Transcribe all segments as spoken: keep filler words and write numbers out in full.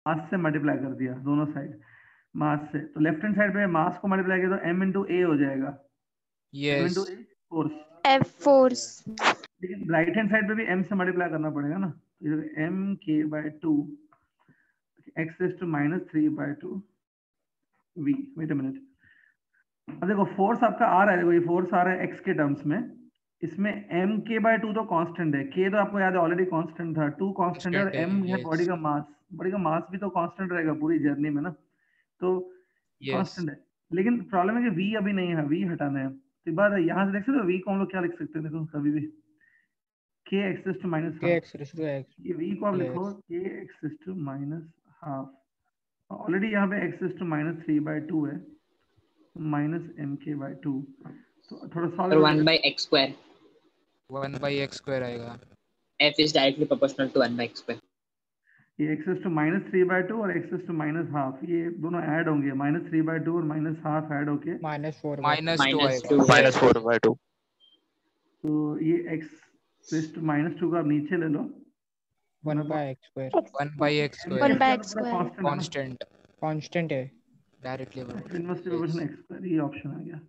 मास से मल्टीप्लाई कर दिया दोनों साइड मास से, तो लेफ्ट हैंड साइड पे मास को मल्टीप्लाई किया तो m इंटू ए हो जाएगा, m into yes a force. F force. लेकिन राइट हैंड साइड पे भी m से मल्टीप्लाई करना पड़ेगा ना, तो m k by two x raise to minus three by two v। Wait a minute, अब देखो फोर्स आपका आ रहा है, देखो ये फोर्स आ रहा है x के टर्म्स में, इसमें m k बाय टू तो कांस्टेंट है, k तो आपको याद है ऑलरेडी कांस्टेंट था, टू कांस्टेंट है और m है बॉडी यस का मास, बॉडी का मास भी तो कांस्टेंट रहेगा पूरी जर्नी में ना, तो यस कांस्टेंट है। लेकिन प्रॉब्लम है कि v अभी नहीं है, v हटाना है, तो एक बात है यहाँ से देख सकते हो v को हम लोग क्या लिख सकते हैं, देखो कभी भी k x raise to minus k half, x raised to x. ये v को आप लिखो Yes. k x raise to minus half, already यहाँ पे x raise to minus three by two है, minus M K by two, तो थोड़ा और solve one by X square, one by X square आएगा। F is directly proportional to one by X square. ये X to minus three by two और X to minus half, ये दोनों add होंगे, minus three by two और minus half add होके Minus four by minus two minus आएगा। Two minus four by two. तो ये एक्स टू माइनस टू का आप नीचे ले लो, one by x square. One by X One square by x square. Constant Constant है. Directly inversely proportional X square, ये ऑप्शन आ गया,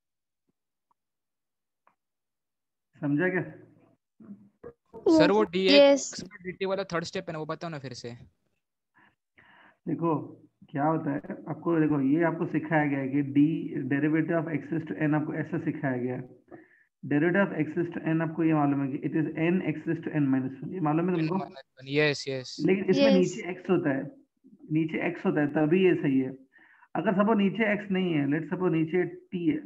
समझा क्या? सर वो डी Yes. एक्स dt वाला थर्ड स्टेप है ना, वो बताओ ना फिर से। देखो क्या होता है आपको, देखो ये आपको सिखाया गया है कि D derivative of excess to N आपको ऐसा सिखाया गया है, derivative of excess to N आपको ये मालूम है कि it is N excess to N minus one, ये मालूम है तुमको? यस यस लेकिन इसमें Yes. नीचे x होता है, नीचे x होता है तभी ये सही है। अगर सपोज नीचे x नहीं है, लेट सपोज नीचे t है,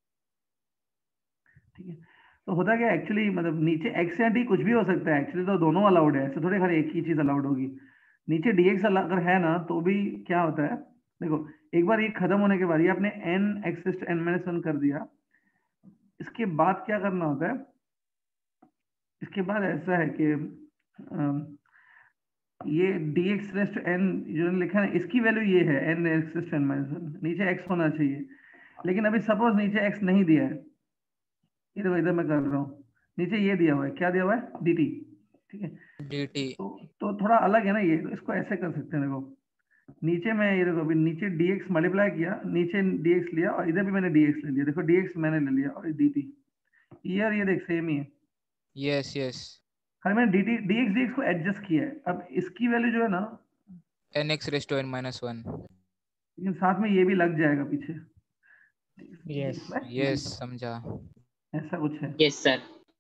ठीक है, तो होता क्या एक्चुअली, मतलब नीचे x या t कुछ भी हो सकता है एक्चुअली, तो दोनों अलाउड है, ऐसे थोड़ी खाली एक ही चीज अलाउड होगी। नीचे dx अगर है ना तो भी क्या होता है, देखो एक बार ये खत्म होने के बाद ये आपने n excess to n minus one कर दिया, इसके बाद क्या करना होता है, इसके बाद ऐसा है कि अम, ये dx रेस्ट n जो लिखा है इसकी वैल्यू ये है n x rest n minus one, नीचे x होना चाहिए, लेकिन अभी सपोज नीचे x नहीं दिया है, ये देखो इधर मैं कर रहा हूँ, नीचे ये दिया हुआ है, क्या दिया हुआ है dt, ठीक है, dt तो तो थोड़ा अलग है ना ये, तो इसको ऐसे कर सकते हैं, देखो नीचे मैं ये देखो अभी नीचे dx मल्टीप्लाई किया, नीचे dx लिया और इधर भी मैंने dx ले लिया, देखो dx मैंने ले लिया और dt, ये और ये देख सेम ही है, यस यस खाली मैंने dt dx dx को एडजस्ट किया है। अब इसकी वैल्यू जो है ना, nx raised to n minus one. लेकिन साथ में ये भी लग जाएगा पीछे, Yes. यस समझा। ऐसा कुछ है, यस सर।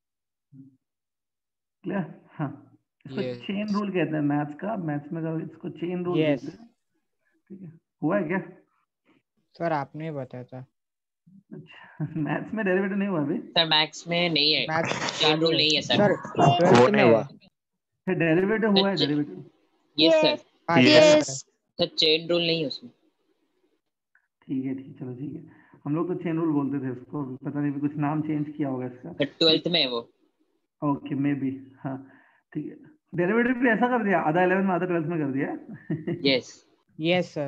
क्लियर? हाँ, इसको Yes. चेन रूल कहते हैं मैथ्स का, मैथ्स में का इसको चेन रूल Yes. कहते हैं, ठीक है, हुआ है क्या? सर आपने बताया था. अच्छा मैथ्स में डेरिवेटिव नहीं हुआ अभी, सर मैथ्स में नहीं है, Maths चेन रूल नहीं है सर। सर वो ट्वेल्थ नहीं में हुआ। है. फिर डेरिवेटिव हुआ है, अच्छा। Derivative, yes sir. हाँ, ठीक है। yes, Yes. sir. Sir chain rule नहीं है उसमें। ठीक है, ठीक, चलो ठीक है, हम लोग तो चेन रूल बोलते थे उसको, पता नहीं कुछ नाम चेंज किया होगा इसका, सर ट्वेल्थ में है वो। ओके मे बी, हाँ ठीक है, डेरिवेटिव भी ऐसा कर दिया, आधा इलेवन में आधा ट्वेल्थ में कर दिया। Yes Yes, sir.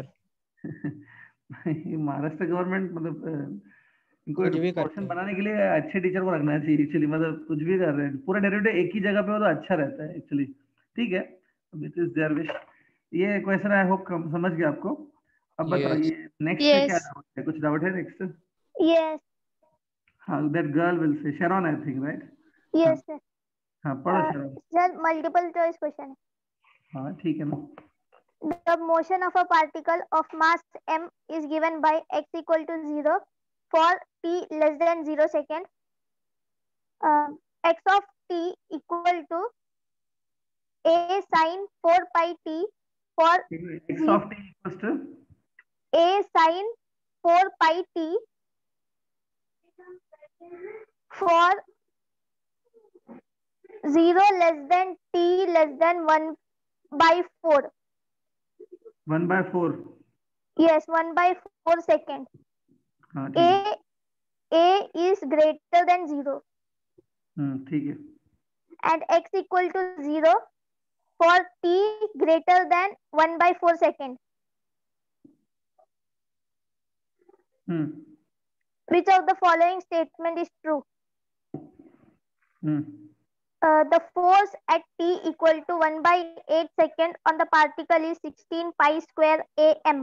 ये महाराष्ट्र गवर्नमेंट मतलब अ, इनको कुछ भी करते क्वेश्चन हैं. बनाने के लिए अच्छे टीचर को रखना चाहिए एक्चुअली, मतलब कुछ भी कर रहे हैं, पूरा डेरिवेटिव एक ही जगह पे हो तो अच्छा रहता है एक्चुअली, ठीक है, इट इज देयर विश। ये क्वेश्चन आई होप समझ गया आपको। अब Yes. बताइए नेक्स्ट Yes. क्या डाउट है, कुछ डाउट है नेक्स्ट? Yes. हाँ, that girl will say Sharan I think, right? Yes, sir. हाँ पढ़ो Uh, शरण। sir, multiple choice question. हाँ ठीक है ना, The motion of a particle of mass m is given by x equal to zero for t less than zero second. Uh, x of t equal to a sin four pi t for X of T equals to a sin four pi t for zero less than t less than one by four. One by four. Yes, one by four second. हाँ ठीक है, A A is greater than zero हम्म ठीक है, and x equal to zero for t greater than one by four second. Hmm Which of the following statement is true? Hmm Uh, the force at t equal to one by eight second on the particle is sixteen pi square am.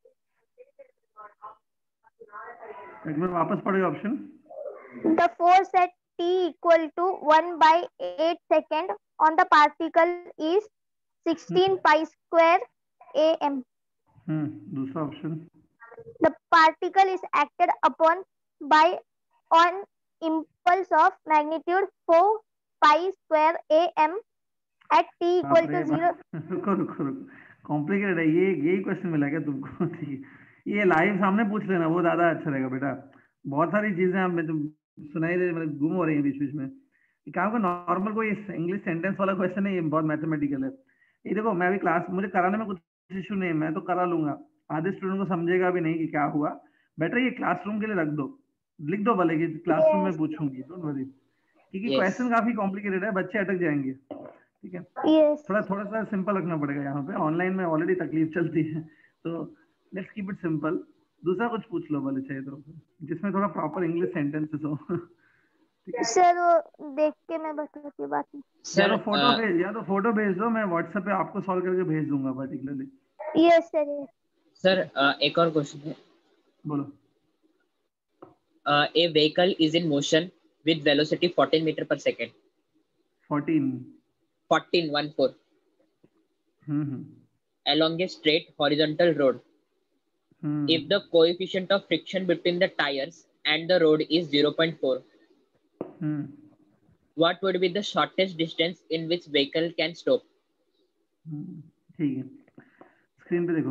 एक बार वापस पढ़िए option. The force at t equal to one by eight second on the particle is sixteen pi square am. हम्म दूसरा option. The particle is acted upon by on impulse of magnitude four pi square am at t equal to zero. रुको रुको रुको complicated है ये. यही question मिला क्या तुमको? ठीक है, ये लाइव सामने पूछ लेना, वो ज्यादा अच्छा रहेगा बेटा. बहुत सारी चीजें आप में तुम सुनाई दे, मतलब गुम हो रही है बीच बीच में. काम का नॉर्मल कोई इंग्लिश सेंटेंस वाला क्वेश्चन है, ये बहुत मैथमेटिकल है. ये देखो मैं भी क्लास, मुझे कराने में कुछ इशू नहीं है, मैं तो करा लूंगा. आधे स्टूडेंट को समझेगा भी नहीं कि क्या हुआ. बेटर ये क्लासरूम के लिए रख दो, लिख दो भले कि क्लासरूम में पूछूंगी, डोंट वरी, क्योंकि Yes. क्वेश्चन काफी कॉम्प्लिकेटेड है, बच्चे अटक जाएंगे. ठीक है, Yes. थोड़ा थोड़ा सा सिंपल रखना पड़ेगा. यहाँ पे ऑनलाइन में ऑलरेडी तकलीफ चलती है, तो लेट्स कीप इट सिंपल. दूसरा कुछ पूछ लो भले चाहिए तो, जिसमें थोड़ा प्रॉपर इंग्लिश सेंटेंसेस हो. सर वो देख के मैं बताती हूँ बात में. या सर तो फोटो भेज या तो फोटो भेज दो, मैं व्हाट्सएप पे आपको सॉल्व करके भेज दूंगा पर्टिकुलरली. Yes sir. सर एक और क्वेश्चन है. बोलो. A vehicle is in motion with velocity fourteen meter per second. fourteen. fourteen one four. Hmm Along a straight horizontal road. Hmm If the coefficient of friction between the tires and the road is zero point four, hmm what would be the shortest distance in which vehicle can stop? हम्म, ठीक है, screen पे देखो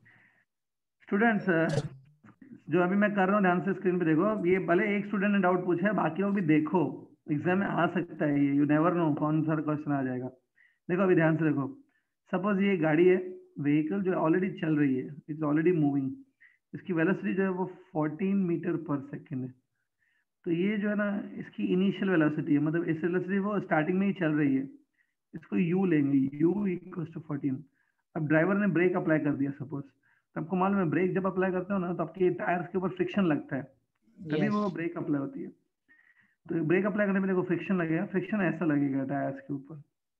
students. जो अभी मैं कर रहा हूँ ध्यान से स्क्रीन पे देखो. ये भले एक स्टूडेंट ने डाउट पूछा है, बाकी लोग भी देखो, एग्जाम में आ सकता है ये, यू नेवर नो कौन सा क्वेश्चन आ जाएगा. देखो अभी ध्यान से देखो. सपोज ये गाड़ी है, व्हीकल जो ऑलरेडी चल रही है, इट्स ऑलरेडी मूविंग. इसकी वेलोसिटी जो है वो फोर्टीन मीटर पर सेकेंड है. तो ये जो है ना इसकी इनिशियल वेलोसिटी है, मतलब इस वेलोसिटी वो स्टार्टिंग में ही चल रही है. इसको u लेंगे, u इक्वल टू फोर्टीन. अब ड्राइवर ने ब्रेक अप्लाई कर दिया सपोज, तो आपको मालूम है ब्रेक जब अप्लाई करते हो ना तो आपके टायर्स के ऊपर फ्रिक्शन लगता है, तभी Yes. वो ब्रेक अप्लाई होती है. तो ब्रेक अप्लाई करने में देखो फ्रिक्शन लगेगा, फ्रिक्शन ऐसा लगेगा टायर्स के ऊपर.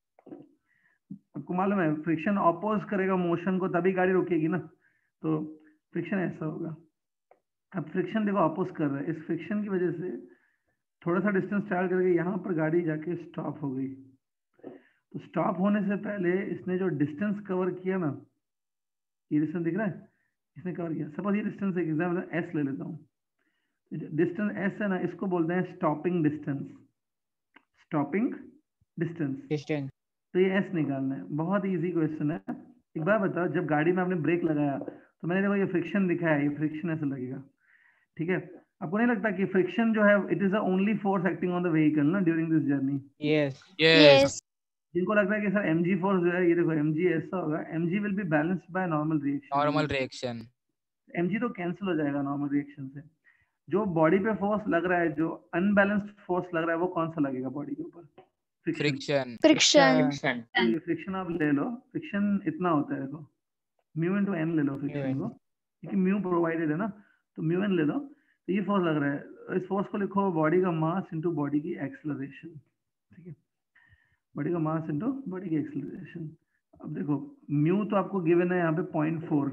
आपको मालूम है फ्रिक्शन ऑपोज करेगा मोशन को, तभी गाड़ी रुकेगी ना. तो फ्रिक्शन ऐसा होगा. अब फ्रिक्शन देखो ऑपोज कर रहा है, इस फ्रिक्शन की वजह से थोड़ा सा डिस्टेंस ट्रैवल करके यहाँ पर गाड़ी जाके स्टॉप हो गई. तो स्टॉप होने से पहले इसने जो डिस्टेंस कवर किया ना, ये डिस्टेंस दिख रहा है, इसने कवर किया. सपोज ये डिस्टेंस एक एग्जाम्पल एस ले लेता हूँ. डिस्टेंस एस है ना, इसको बोलते हैं stopping distance. Stopping distance. Distance. तो ये एस निकालना है. बहुत इजी क्वेश्चन है. एक बार बताओ, जब गाड़ी में आपने ब्रेक लगाया तो मैंने देखो ये फ्रिक्शन दिखा है, ये फ्रिक्शन ऐसा लगेगा. ठीक है, आपको नहीं लगता कि फ्रिक्शन जो है it is the only force acting on the vehicle ना during this journey? Yes. Yes. जिनको लगता है कि सर एमजी फोर्स जो है, ये देखो एमजी ऐसा होगा, MG will be balanced by normal reaction. Normal reaction. MG तो कैंसिल हो जाएगा नॉर्मल रिएक्शन से. जो बॉडी पे फोर्स लग रहा है, जो अनबैलेंस्ड फोर्स लग रहा है, वो कौन सा लगेगा बॉडी के ऊपर? Friction. फ्रिक्शन. Friction. फ्रिक्शन आप ले लो, फ्रिक्शन इतना होता है देखो, म्यू इनटू एन ले लो फ्रिक्शन N. को, क्योंकि म्यू प्रोवाइडेड है ना, तो म्यू एन ले लो. तो ये फोर्स लग रहा है, इस फोर्स को लिखो बॉडी का मास इनटू बॉडी की एक्सेलरेशन. ठीक है, बॉडी का मास इनटू बॉडी की एक्सेलरेशन. अब देखो म्यू तो आपको गिवन है यहाँ पे पॉइंट फोर.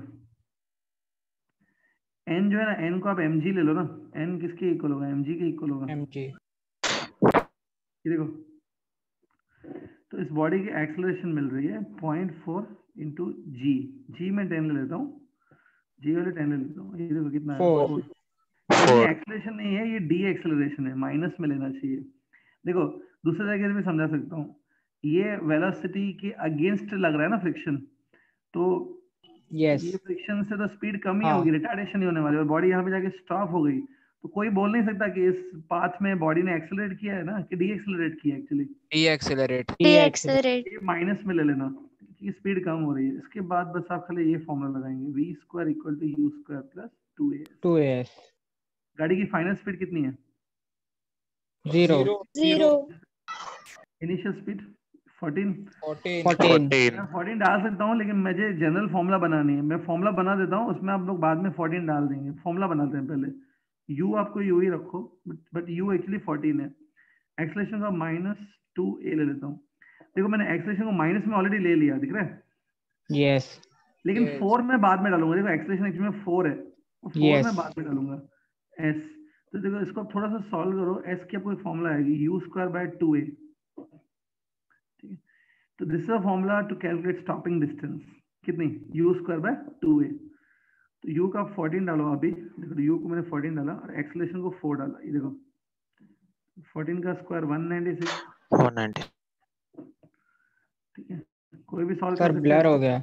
एन जो है ना, एन को आप एमजी ले लो ना, एन किसके इक्वल होगा? एमजी के इक्वल होगा. M G. ये देखो, तो इस बॉडी की एक्सेलरेशन मिल रही है point four into G. G में टेन ले लेता हूँ, जी वाले टेन ले लेता हूँ. ये देखो कितना है, Four. फोर. ये एक्सेलरेशन नहीं है, ये डी एक्सेलरेशन है, माइनस में लेना चाहिए. देखो दूसरे तरीके से भी समझा सकता हूँ, ये वेलोसिटी के अगेंस्ट लग रहा है ना फ्रिक्शन, तो Yes. ये फ्रिक्शन से तो स्पीड कम ही हाँ. होगी, रिटार्डेशन नहीं होने वाली, और बॉडी यहाँ पे जाके स्टॉप हो गई. तो कोई बोल नहीं सकता कि इस पाथ में बॉडी ने एक्सेलरेट किया है ना, कि डी एक्सेलरेट किया एक्चुअली. Deaccelerate. Deaccelerate. ये माइनस में ले लेना, क्योंकि स्पीड कम हो रही है. इसके बाद बस आप खाली ये फॉर्मूला लगाएंगे, V square equal to U square plus two A. two A S. गाड़ी की फाइनल स्पीड कितनी है? Zero. Zero. Initial speed fourteen. Fourteen. मैं फोर्टीन डाल सकता हूँ, लेकिन मुझे जनरल फॉर्मूला बनानी है. मैं फॉर्मूला बना देता हूँ, उसमें आप लोग बाद में फोर्टीन डाल देंगे. फॉर्मूला बनाते हैं पहले. u आपको u ही रखो, बट u एक्चुअली फोर्टीन है. एक्सेलरेशन का माइनस टू ए ले लेता हूँ। देखो मैंने एक्सेलरेशन को माइनस में ऑलरेडी ले लिया, दिख रहा है? Yes. लेकिन Yes. फोर में बाद में डालूंगा। देखो एक्सेलरेशन एक्चुअली में फोर है, फोर Yes. में बाद में डालूंगा एस। तो देखो इसको थोड़ा सा सॉल्व करो। एस की आपको एक फॉर्मूला आएगी, U square by two A. ठीक है, तो this is a formula to calculate stopping distance. कितनी? U square by two A. तो यू का फोर्टीन डालो अभी। देखो यू को मैंने फोर्टीन डाला और एक्सेलरेशन को फोर डाला। ये देखो फोर्टीन का square one ninety six. One ninety. ठीक है, कोई भी सॉल्व Sir, कर सकता blur है? हो गया.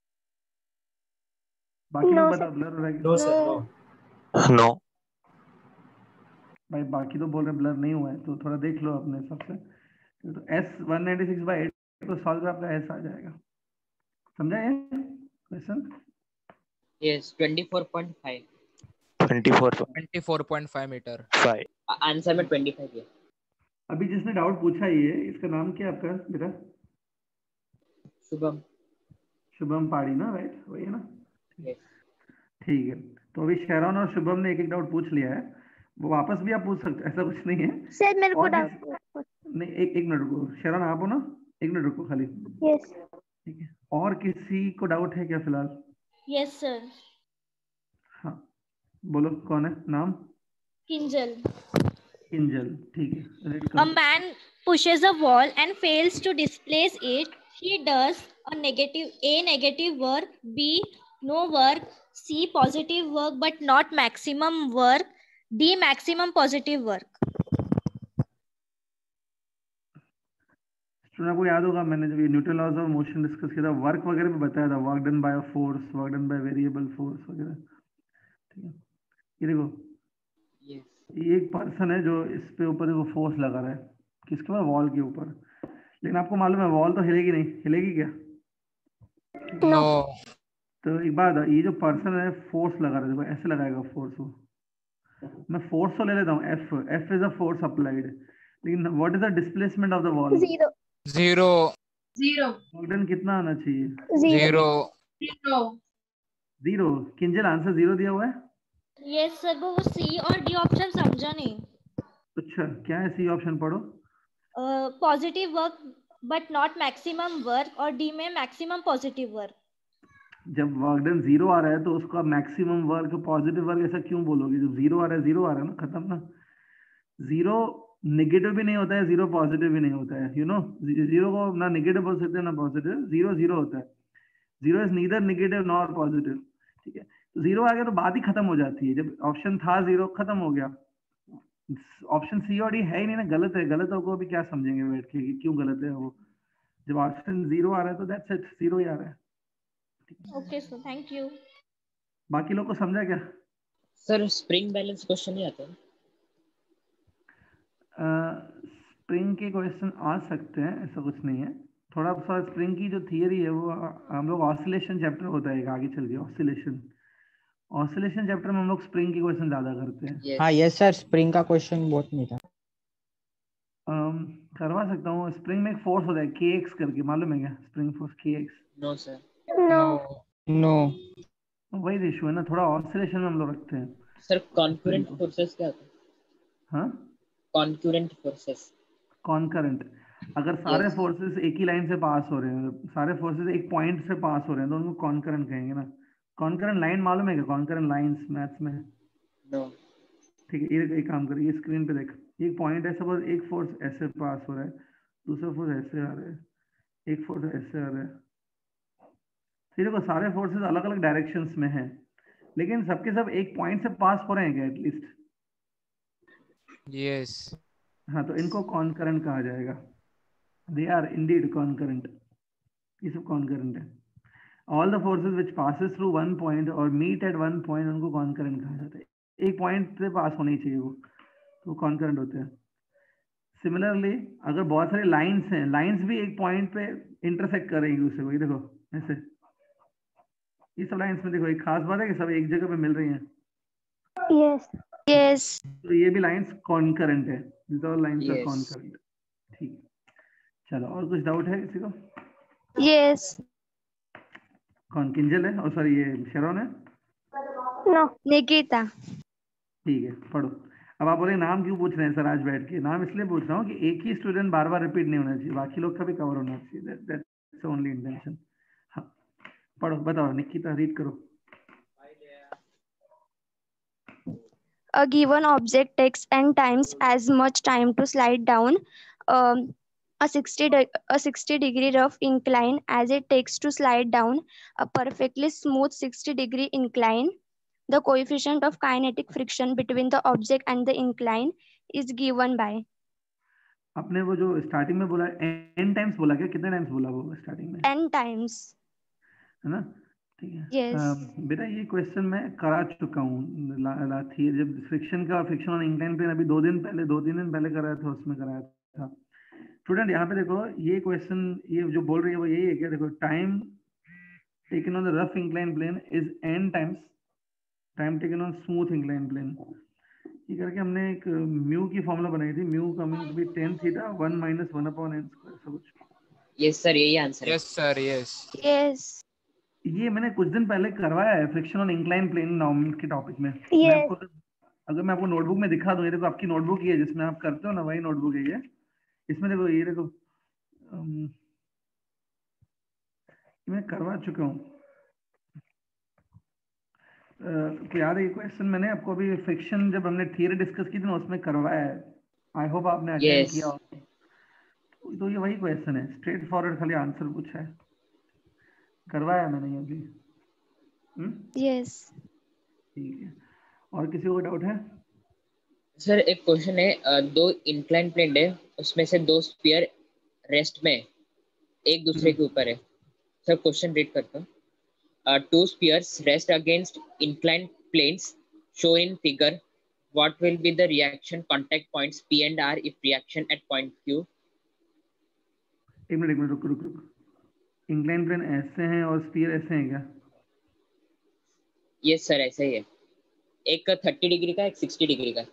बाकी No, लोग sir. बताओ ब्लर हो रहा है कि नो नहीं? Sir, no. नो। भाई बाकी तो बोल रहे ब्लर नहीं हुआ है, तो थोड़ा देख लो अपने हिसाब से। तो S one ninety six by eight को सॉल्व कर आपका एस आ जाएगा। समझा ये question? Yes, twenty-four point five. Twenty four twenty-four point five meter. Five. Answer में twenty-five है। अभी जिसने डाउट पूछा ये, इसका नाम क्या है आपका बेटा? शुभम। शुभम पाड़ी ना, राइट? वही है ना? Yes. ठीक है, तो अभी शेरॉन और शुभम ने एक एक डाउट पूछ लिया है, वो वापस भी आप पूछ सकते, ऐसा कुछ नहीं है। सर मेरे को और डाउट किस- नहीं, एक एक मिनट रुको शेरॉन, आप हो ना? एक मिनट रुको खाली। यस ठीक है, और किसी को डाउट है क्या फिलहाल? Yes sir. हाँ बोलो, कौन है? नाम? किंजल। किंजल। ठीक है, रीड A करो। man pushes a wall and fails to displace it. He does a negative A negative work, B no work, C positive work but not maximum work, D maximum positive work. Student को याद होगा मैंने जब ये Newton laws of motion discuss किया था, work वगैरह भी बताया था, work done by force, work done by variable force वगैरह। ठीक है, ये देखो Yes. ये एक पर्सन है जो इस पे ऊपर देखो फोर्स लगा रहा है, किसके ऊपर? वॉल के ऊपर। लेकिन आपको मालूम है वॉल तो हिलेगी नहीं, हिलेगी क्या? No. तो एक बात है, ये जो पर्सन है फोर्स लगा रहा है, देखो ऐसे लगाएगा फोर्स वो। मैं फोर्स तो ले लेता हूँ, F F is a force applied, लेकिन what is the displacement of the wall? Zero Zero. Zero. Work done कितना आना चाहिए? Zero Zero. Zero. Zero. Kinjal answer zero दिया हुआ है। Yes sir, वो C और D ऑप्शन समझा नहीं। अच्छा, क्या है सी ऑप्शन? पढ़ो। Positive work but not maximum work और D में मैक्सिमम पॉजिटिव वर्क। जब वर्कडन जीरो आ रहा है तो उसका मैक्सिमम वर्क पॉजिटिव वर्क ऐसा क्यों बोलोगे? जब जीरो आ रहा है, जीरो आ रहा है ना, खत्म ना। जीरो नेगेटिव भी नहीं होता है, जीरो पॉजिटिव भी नहीं होता है, यू नो। जीरो को ना नेगेटिव बोल सकते हैं ना पॉजिटिव, जीरो जीरो होता है। Zero is neither negative nor positive. ठीक है, तो जीरो आ गया तो बात ही खत्म हो जाती है। जब ऑप्शन था जीरो, खत्म हो गया। ऑप्शन सी और डी है ही नहीं ना, गलत है। गलत को अभी क्या समझेंगे बैठ के कि क्यों गलत है वो? जब ऑप्शन जीरो आ रहा है तो दैट्स इट, जीरो ही आ रहा है। Okay sir, thank you. बाकी लोग को समझा क्या? सर स्प्रिंग बैलेंस क्वेश्चन नहीं आता है? स्प्रिंग के क्वेश्चन आ सकते हैं, ऐसा कुछ नहीं है। थोड़ा सा स्प्रिंग की जो थियरी है वो हम लोग ऑसिलेशन चैप्टर होता है एक आगे चल के, ऑसिलेशन ऑसिलेशन चैप्टर में हम लोग स्प्रिंग के क्वेश्चन ज्यादा करते हैं। Yes. हाँ यस सर, स्प्रिंग का क्वेश्चन बहुत नहीं था. um, करवा सकता हूँ। स्प्रिंग में एक फोर्स होता है के एक्स करके, मालूम है क्या? स्प्रिंग फोर्स के X. No sir. No no. वही इशू है ना, थोड़ा ऑसिलेशन में हम लोग रखते हैं। सर कॉन्करेंट फोर्सेस क्या होता है? हाँ, कॉन्करेंट फोर्सेस। कॉन्करेंट, अगर सारे Yes. फोर्सेस एक ही लाइन से पास हो रहे हैं, सारे फोर्सेस एक पॉइंट से पास हो रहे हैं, तो उनको कॉन्करेंट कहेंगे ना। कॉन्करेंट लाइन मालूम है क्या? कॉन्करेंट लाइंस मैथ्स में। No. ठीक है, ये एक काम करिए, ये स्क्रीन पे देख, एक पॉइंट है, सपोज एक फोर्स ऐसे पास हो रहा है, दूसरा फोर्स ऐसे आ रहा है, एक फोर्स ऐसे आ रहा है। ठीक है, सारे फोर्सेस अलग अलग डायरेक्शंस में हैं, लेकिन सबके सब एक पॉइंट से पास हो रहे हैं क्या एटलीस्ट? Yes. हाँ, तो इनको कॉन्करेंट कहा जाएगा। दे आर इंडीड कॉन्करेंट, ये सब कॉन्करेंट है। All the forces which passes through one point और मीट एट वन पॉइंट, उनको कॉन्करेंट कहा जाता है। एक पॉइंट से पास होनी चाहिए वो, तो कॉन्करेंट होते हैं। सिमिलरली अगर बहुत सारी लाइंस हैं, लाइंस भी एक पॉइंट पे इंटरसेक्ट कर रही है दूसरे को, ये देखो ऐसे, ये सब लाइंस में देखो, एक खास बात है कि सब एक जगह पे मिल रही हैं, यस यस तो ये भी लाइंस कॉन्करेंट है। This all lines are Yes. Concurrent. ठीक है, चलो और कुछ डाउट है किसी को? यस कौन? किंजल है और सॉरी ये शेरॉन है? नो निकिता। ठीक है, पढ़ो। अब आप बोले नाम क्यों पूछ रहे हैं सर आज बैठ के? नाम इसलिए पूछ रहा हूँ कि एक ही स्टूडेंट बार बार रिपीट नहीं होना चाहिए, बाकी लोग का भी कवर होना चाहिए। That's only intention. हाँ पढ़ो, बताओ निकिता, रीड करो। A given object takes n times as much time to slide down um, a sixty de- a sixty degree rough incline as it takes to slide down a perfectly smooth sixty degree incline. The coefficient of kinetic friction between the object and the incline is given by. आपने वो जो starting में बोला n times बोला क्या? कितने times बोला वो स्टार्टिंग में? n times. है ना? ठीक है। Yes. अ, बेटा ये क्वेश्चन मैं करा चुका हूँ थी जब फ्रिक्शन का, फ्रिक्शन ऑन इंक्लाइन प्लेन अभी दो दिन पहले, दो तीन दिन पहले कराया था, उसमें कराया था। स्टूडेंट यहाँ पे देखो, ये क्वेश्चन ये जो बोल रही है वो यही है क्या? देखो time taken on the rough incline plane is N times time taken on smooth incline plane. ये करके हमने एक म्यू की फॉर्मूला बनाई थी, mu coming to be tan theta one minus one upon N square, सब कुछ। यस सर, यही आंसर है। Yes sir, yes Yes. ये मैंने कुछ दिन पहले करवाया है friction on incline plane normal के टॉपिक में। मैं Yes. आपको अगर मैं आपको नोटबुक में दिखा दूं, ये देखो आपकी नोटबुक ये है जिसमें आप करते हो ना, वही नोटबुक है ये। इसमें देखो ये देखो अम, मैं करवा चुका हूँ। तो याद है ये क्वेश्चन मैंने आपको अभी फ्रिक्शन जब हमने थियरी डिस्कस की थी ना उसमें करवाया है। आई होप आपने अटेंड Yes. किया हो। तो, तो ये वही क्वेश्चन है, स्ट्रेट फॉरवर्ड, खाली आंसर पूछा है, करवाया है मैंने ये अभी। हम्म Yes. ठीक है। और किसी को डाउट है? सर एक क्वेश्चन है, अ, दो इंक्लाइन प्लेन है, उसमें से दो स्फीयर रेस्ट में एक दूसरे के ऊपर है। सर क्वेश्चन रीड करता हूँ। Two spheres rest against incline planes show in figure, what will be the reaction contact points P and R if reaction at point Q? एक मिनट एक मिनट रुक रुक रुक इंक्लाइन प्लेन ऐसे हैं और स्फीयर ऐसे हैं क्या? यस सर, ऐसा ही है। एक थर्टी डिग्री का, एक सिक्सटी डिग्री का।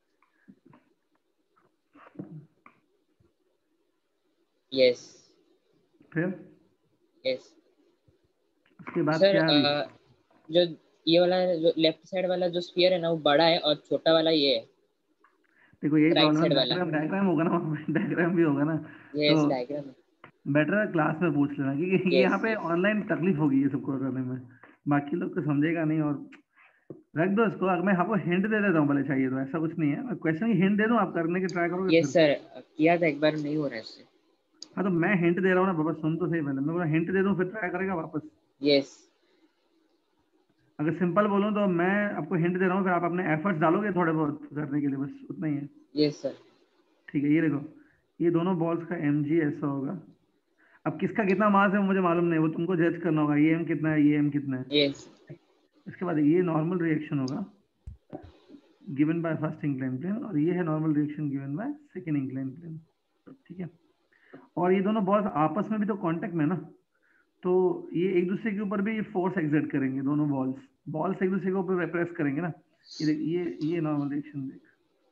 यस फिर यस उसके बाद सर, क्या है? अ, जो ये वाला जो लेफ्ट साइड वाला जो स्फीयर है ना वो बड़ा है, और छोटा वाला ये है देखो यही राइट प्रॉब्लम, साइड वाला। डायग्राम डायग्राम होगा ना, डायग्राम भी होगा ना, यस तो डायग्राम है। बेटर क्लास में पूछ लेना, क्योंकि ये Yes, यहाँ पे yes. ऑनलाइन तकलीफ होगी ये सबको करने में, बाकी लोग तो समझेगा नहीं। और रख दो इसको, अगर मैं आपको हिंट दे देता हूँ भले चाहिए तो, ऐसा कुछ नहीं है, क्वेश्चन की हिंट दे दूँ, आप करने की ट्राई करोगे? यस सर, किया था एक बार, नहीं हो रहा है इससे। हाँ तो मैं हिंट दे रहा हूँ ना बाबा, सुन तो सही पहले, मैं बोला हिंट दे दूँ फिर ट्राई करेगा वापस। यस अगर सिंपल बोलूँ तो मैं आपको हिंट दे रहा हूँ, फिर आप अपने एफर्ट्स डालोगे थोड़े बहुत करने के लिए, बस उतना ही है। Yes sir. ठीक है, ये देखो, ये दोनों बॉल्स का एम जी ऐसा होगा। अब किसका कितना मास है वो मुझे मालूम नहीं, वो तुमको जज करना होगा, ये एम कितना है, ये एम कितना है। यस इसके बाद ये नॉर्मल रिएक्शन होगा given by first incline plane, और ये है normal reaction given by second incline plane. ठीक है, और ये दोनों बॉल्स आपस में भी तो कांटेक्ट में ना, तो ये एक दूसरे के ऊपर भी फोर्स एक्सर्ट करेंगे, दोनों बॉल्स बॉल्स एक दूसरे के ऊपर प्रेस करेंगे ना। ये देख, ये ये नॉर्मल रिएक्शन देख,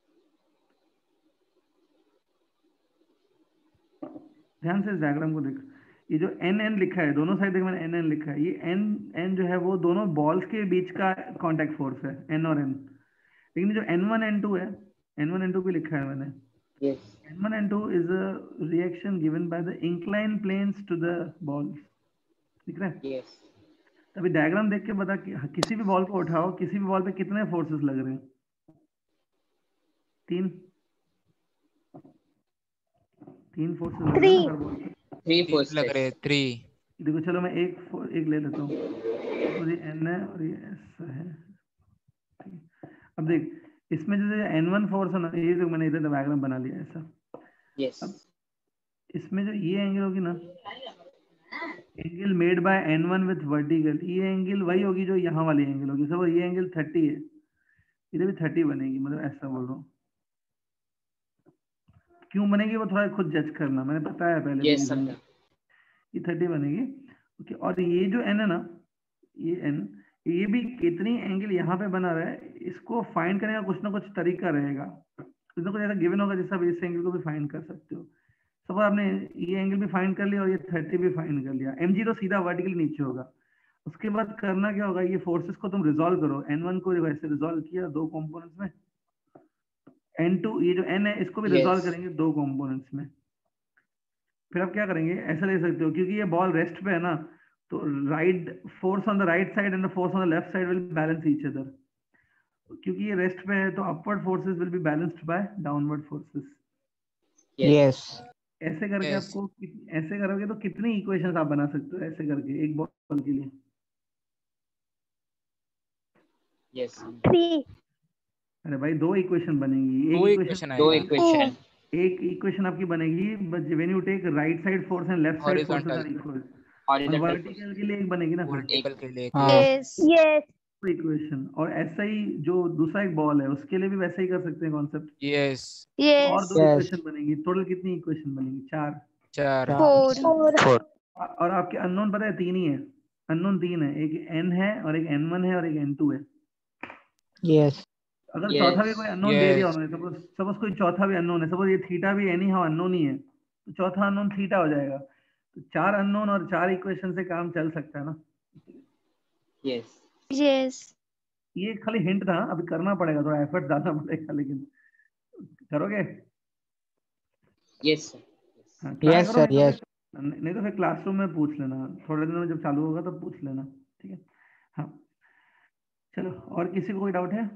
ध्यान से इस डायग्राम को देख, ये जो एन एन लिखा है दोनों साइड देख, मैंने एन एन लिखा है, ये एन एन जो है वो दोनों बॉल्स के बीच का कांटेक्ट फोर्स है, एन और एन। लेकिन जो एन वन एन टू है, एन वन एन टू भी लिखा है मैंने, yes N one N two is a reaction given by the incline planes to the balls. ठीक है, यस अभी डायग्राम देख के बता कि किसी भी बॉल को उठाओ, किसी भी बॉल पे कितने फोर्सेस लग रहे हैं? तीन तीन फोर्सेस लग रहे हैं ना हर बॉल पे। थ्री फोर्स लग रहे थ्री। देखो चलो मैं एक एक ले लेता हूँ, और ये एन है और ये एस है। अब देख, इसमें जो एन वन फोर्स है ना, ये जो मैंने इधर डायग्राम बना लिया ऐसा। यस अब इसमें जो ये एंगल होगी ना, angle made by N one with vertical, ये एंगल वही होगी जो यहाँ वाली एंगल होगी। सब ये एंगल थर्टी है, इधर भी थर्टी बनेगी, मतलब ऐसा बोल रहा हूँ। क्यों बनेगी वो थोड़ा खुद जज करना, मैंने बताया पहले। यस समझा। ये थर्टी बनेगी। ओके, और ये जो एन है ना, ये एन, ये भी कितनी एंगल यहाँ पे बना रहा है, इसको फाइंड करने का कुछ ना कुछ तरीका रहेगा, कुछ ना कुछ ऐसा गिवन होगा जिससे आप इस एंगल को भी फाइंड कर सकते हो। सपोज आपने ये एंगल भी फाइंड कर लिया और ये थर्टी भी फाइंड कर लिया, एम जी तो सीधा वर्टिकली नीचे होगा। उसके बाद करना क्या होगा, ये फोर्सेस को तुम रिजॉल्व करो, एन वन को वैसे रिजॉल्व किया दो कंपोनेंट्स में, एन टू, ये जो एन है इसको भी Yes. रिजॉल्व करेंगे दो कंपोनेंट्स में। फिर आप क्या करेंगे, ऐसा ले सकते हो क्योंकि ये बॉल रेस्ट पे है ना, तो right force on the right side and the force on the left side will balance each other. क्योंकि ये रेस्ट पे है तो upward forces will be balanced by downward forces. Yes. Yes. ऐसे करके Yes. आपको कित- ऐसे करोगे तो कितनी इक्वेशंस आप बना सकते हो ऐसे करके एक बॉल के लिए? Yes. Three. अरे भाई दो इक्वेशन बनेगी। दो एक इक्वेशन दो आएगा equation. एक इक्वेशन आपकी बनेगी but when you take right side force and left side forces are horizontal equal. Horizontal vertical force. के लिए एक बनेगी ना फिर वर्टिकल के लिए हाँ। Yes. Yes. इक्वेशन। और ऐसा ही जो दूसरा एक बॉल है उसके लिए भी वैसा ही कर सकते हैं कॉन्सेप्ट। यस और Yes. दो Yes. इक्वेशन बनेगी। टोटल कितनी इक्वेशन बनेगी? चार। चार Four. Four. Four. और आपके अननोन पता है तीन ही है। अननोन तीन है, एक एन है और एक एन वन है और एक एन टू है। Yes. अगर Yes. चौथा भी कोई अननोन दे दिया Yes. उन्होंने, सपोज सपोज कोई चौथा भी अननोन है, सपोज ये थीटा भी एनी हाउ अननोन ही है, तो चौथा अननोन थीटा हो जाएगा। तो चार अननोन और चार इक्वेशन से काम चल सकता है ना। Yes. Yes. ये खाली हिंट था, अभी करना पड़ेगा, थोड़ा एफर्ट डालना पड़ेगा, लेकिन करोगे? Yes. Sir. हाँ, try Yes, करो, sir. नहीं तो Yes. फिर नहीं तो फिर क्लासरूम में पूछ लेना, थोड़े दिनों में जब चालू होगा तब पूछ लेना, ठीक है? हाँ चलो, और किसी को कोई डाउट है?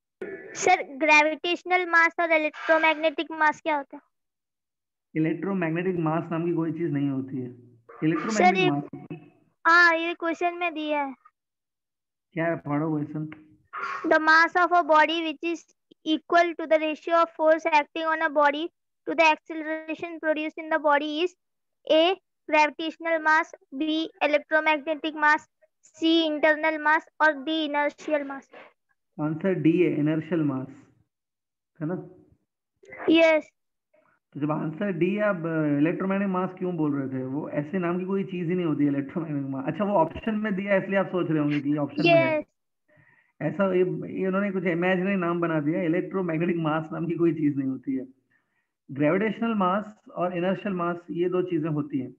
सर ग्रेविटेशनल मास और इलेक्ट्रोमैग्नेटिक मास क्या होता है? इलेक्ट्रोमैग्नेटिक मास नाम की कोई चीज नहीं होती है। सर इलेक्ट्रोमैग्नेटिक ये मास हाँ ये क्वेश्चन में दिया है। क्या है? पढ़ो question. The mass of a body which is equal to the ratio of force acting on a body to the acceleration produced in the body is A. Gravitational mass, B. Electromagnetic mass, C. Internal mass और D. Inertial mass। Answer D है, inertial mass, है ना? Yes। तो जब answer D है, आप electromagnetic मास क्यों बोल रहे थे? वो ऐसे नाम की कोई चीज ही नहीं होती है इलेक्ट्रोमैग्नेटिक मास। अच्छा, वो ऑप्शन में दिया है इसलिए आप सोच रहे होंगे कि ऑप्शन में है। Yes। ऐसा ये, ये उन्होंने कुछ इमेजिनरी नाम बना दिया। इलेक्ट्रोमैग्नेटिक मास नाम की कोई चीज नहीं होती है। ग्रेविटेशनल मास और इनर्शियल मास ये दो चीजें होती हैं।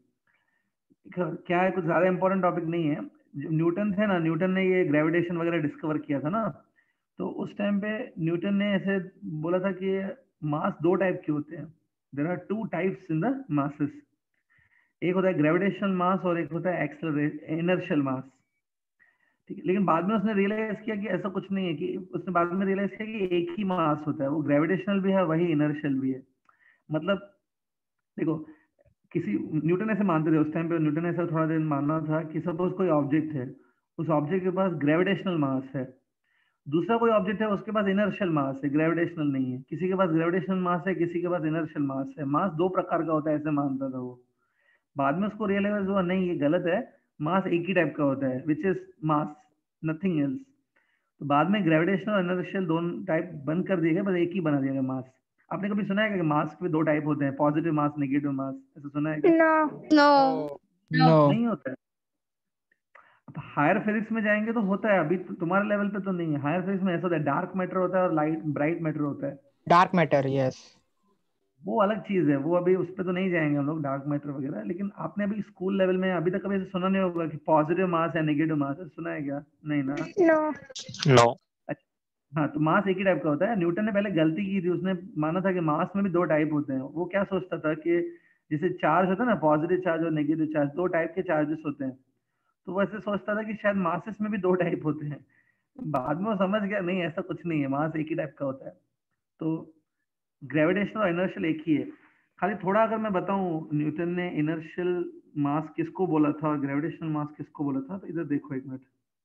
क्या है, कुछ ज्यादा इंपॉर्टेंट टॉपिक नहीं है। न्यूटन थे ना, न्यूटन ने ये ग्रेविटेशन वगैरह डिस्कवर किया था ना, तो उस टाइम पे न्यूटन ने ऐसे बोला था कि मास दो टाइप के होते हैं। There are two types in the masses. एक होता है ग्रेविटेशनल मास और एक होता है एक्सेलरेशन इनर्शियल मास, ठीक है? लेकिन बाद में उसने रियलाइज किया कि ऐसा कुछ नहीं है, कि उसने बाद में रियलाइज किया कि एक ही मास होता है, वो ग्रेविटेशनल भी है वही इनर्शियल भी है। मतलब देखो, किसी न्यूटन ऐसे मानते थे उस टाइम पे, न्यूटन ऐसा थोड़ा दिन मानना था कि सपोज कोई ऑब्जेक्ट है, उस ऑब्जेक्ट के पास ग्रेविटेशनल मास है, दूसरा कोई ऑब्जेक्ट है उसके पास इनर्शियल मास है, ग्रेविटेशनल नहीं है। किसी के पास ग्रेविटेशनल मास है, किसी के पास इनर्शियल मास है। मास दो प्रकार का होता है ऐसे मानता था वो। बाद में उसको रियलाइज हुआ नहीं, ये गलत है, मास एक ही टाइप का होता है, which is mass, nothing else. तो बाद में ग्रेविटेशनल और इनर्शियल दोनों टाइप बंद कर दिए गए, बस एक ही बना दिया गया मास। आपने कभी सुना है कि मास के दो टाइप होते हैं, पॉजिटिव मास, नेगेटिव मास? ऐसा सुना है क्या? No। No. No. नहीं होता है। अब हायर फिजिक्स में जाएंगे तो होता है, अभी तो तुम्हारे लेवल पे तो नहीं है। हायर फिजिक्स में ऐसा होता है, डार्क मैटर होता है और लाइट ब्राइट मैटर होता है, Dark matter. Yes. वो अलग चीज है। वो अभी उस पर तो नहीं जाएंगे हम लोग, डार्क मैटर वगैरह। लेकिन आपने अभी स्कूल लेवल में अभी तक कभी ऐसे सुना नहीं होगा कि पॉजिटिव मास है नेगेटिव मास है, सुना है क्या? नहीं ना? No। No. हाँ, तो मास एक ही टाइप का होता है। न्यूटन ने पहले गलती की थी, उसने माना था कि मास में भी दो टाइप होते हैं। वो क्या सोचता था कि जैसे चार्ज होता है ना, पॉजिटिव चार्ज और नेगेटिव चार्ज, दो टाइप के चार्जेस होते हैं, तो वो ऐसे सोचता था कि शायद मासेस में भी दो टाइप होते हैं। बाद में वो समझ गया नहीं, ऐसा कुछ नहीं है, मास एक ही टाइप का होता है। तो ग्रेविटेशन और इनर्शियल एक ही है। खाली थोड़ा अगर मैं बताऊं, न्यूटन ने इनर्शियल मास किसको बोला था और ग्रेविटेशनल मास किसको बोला था, तो इधर देखो एक मिनट।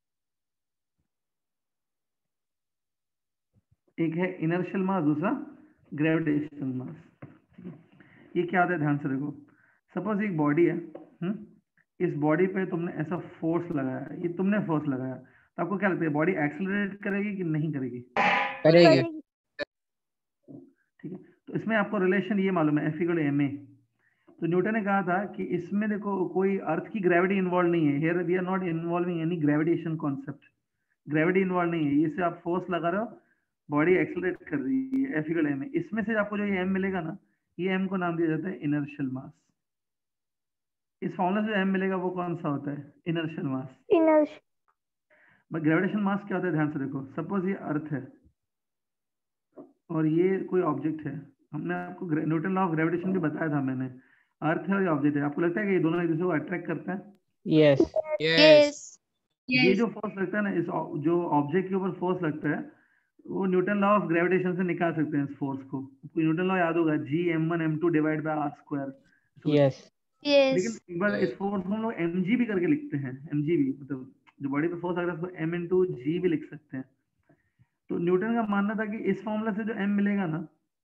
एक है इनर्शियल मास, दूसरा ग्रेविटेशनल मास, ठीक है? ये क्या होता है, ध्यान से देखो। सपोज एक बॉडी है, हुँ? इस बॉडी पे तुमने ऐसा फोर्स लगाया, ये तुमने फोर्स लगाया, तो आपको क्या लगता है बॉडी एक्सेलरेट करेगी कि नहीं करेगी? करेगी। ठीक है, तो इसमें आपको रिलेशन ये मालूम है, F equal to M A. तो न्यूटन ने कहा था कि इसमें देखो कोई अर्थ की ग्रेविटी इन्वॉल्व नहीं है, here we are not involving any gravitation concept. Gravity involve नहीं है, ये से आप फोर्स लगा रहे हो, बॉडी एक्सेलरेट कर रही है, F equal to M A. इसमें से आपको जो ये एम मिलेगा ना, ये एम को नाम दिया जाता है इनर्शियल मास। इस फॉर्मूला से जो एम मिलेगा वो कौन सा होता है? Inertial mass. Inertial। But gravitation mass क्या होता है, ध्यान से देखो। सपोज ये अर्थ है, और ये कोई ऑब्जेक्ट है, हमने आपको न्यूटन लॉ ऑफ ग्रेविटेशन भी बताया था मैंने, अर्थ है और ये ऑब्जेक्ट है, आपको लगता है कि ये दोनों एक दूसरे को अट्रैक्ट करते हैं? Yes. Yes. ये जो फोर्स लगता है ना, इस ऑ- जो ऑब्जेक्ट के ऊपर फोर्स लगता है, वो न्यूटन लॉ ऑफ ग्रेविटेशन से निकाल सकते हैं इस फोर्स को। आपको न्यूटन लॉ याद होगा, G M one M two divide by R square. Yes. लेकिन Yes. एक बार इस फोर्स को हम लोग एम जी भी करके लिखते हैं, एम जी भी, मतलब जो बॉडी पे फोर्स लग रहा है उसको एम इंटू जी भी लिख सकते हैं। तो न्यूटन का मानना था कि इस फॉर्मूला से जो एम मिलेगा ना,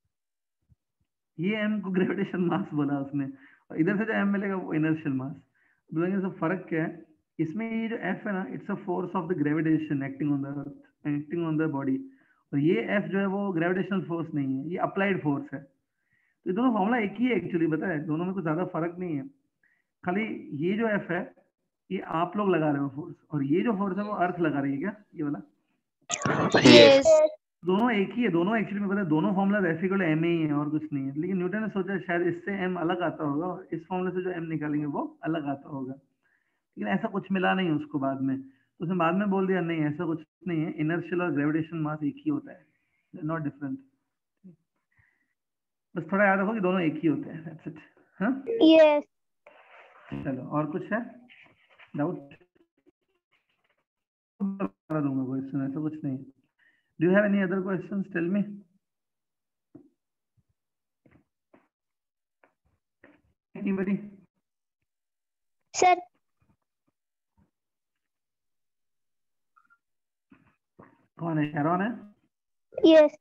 ये एम को ग्रेविटेशन मास बोला उसने, और इधर से जो एम मिलेगा वो इनर्शियल मास। बोलेंगे सब फर्क क्या है इसमें? ये जो एफ है ना, it's a force of the gravitation acting on the earth, acting on the body, और ये एफ जो है वो ग्रेविटेशनल फोर्स नहीं है, ये अप्लाइड फोर्स है। तो ये दोनों फॉर्मूला एक ही है एक्चुअली, पता है, दोनों में कुछ ज्यादा फर्क नहीं है, खाली ये जो एफ है ये आप लोग लगा रहे हो फोर्स, और ये जो फोर्स है वो अर्थ लगा रही है, क्या ये वाला? Yes. दोनों एक ही है, दोनों एक्चुअली में पता है, दोनों फॉर्मूला एफ इक्वल एम ही है और कुछ नहीं है, लेकिन न्यूटन ने सोचा शायद इससे एम अलग आता होगा और इस फॉर्मूले से जो एम निकालेंगे वो अलग आता होगा, लेकिन ऐसा कुछ मिला नहीं उसको बाद में, तो उसने बाद में बोल दिया नहीं ऐसा कुछ नहीं है, इनर्शियल और ग्रेविटेशन मास एक ही होता है, नॉट डिफरेंट। बस थोड़ा याद रखो कि दोनों एक ही होते हैं, दैट्स इट। हाँ Yes. चलो, और कुछ है डाउट? बता दूंगा क्वेश्चन, ऐसा कुछ नहीं। Do you have any other questions? Tell me. Anybody? Sir. कौन है? शैरॉन है? Yes.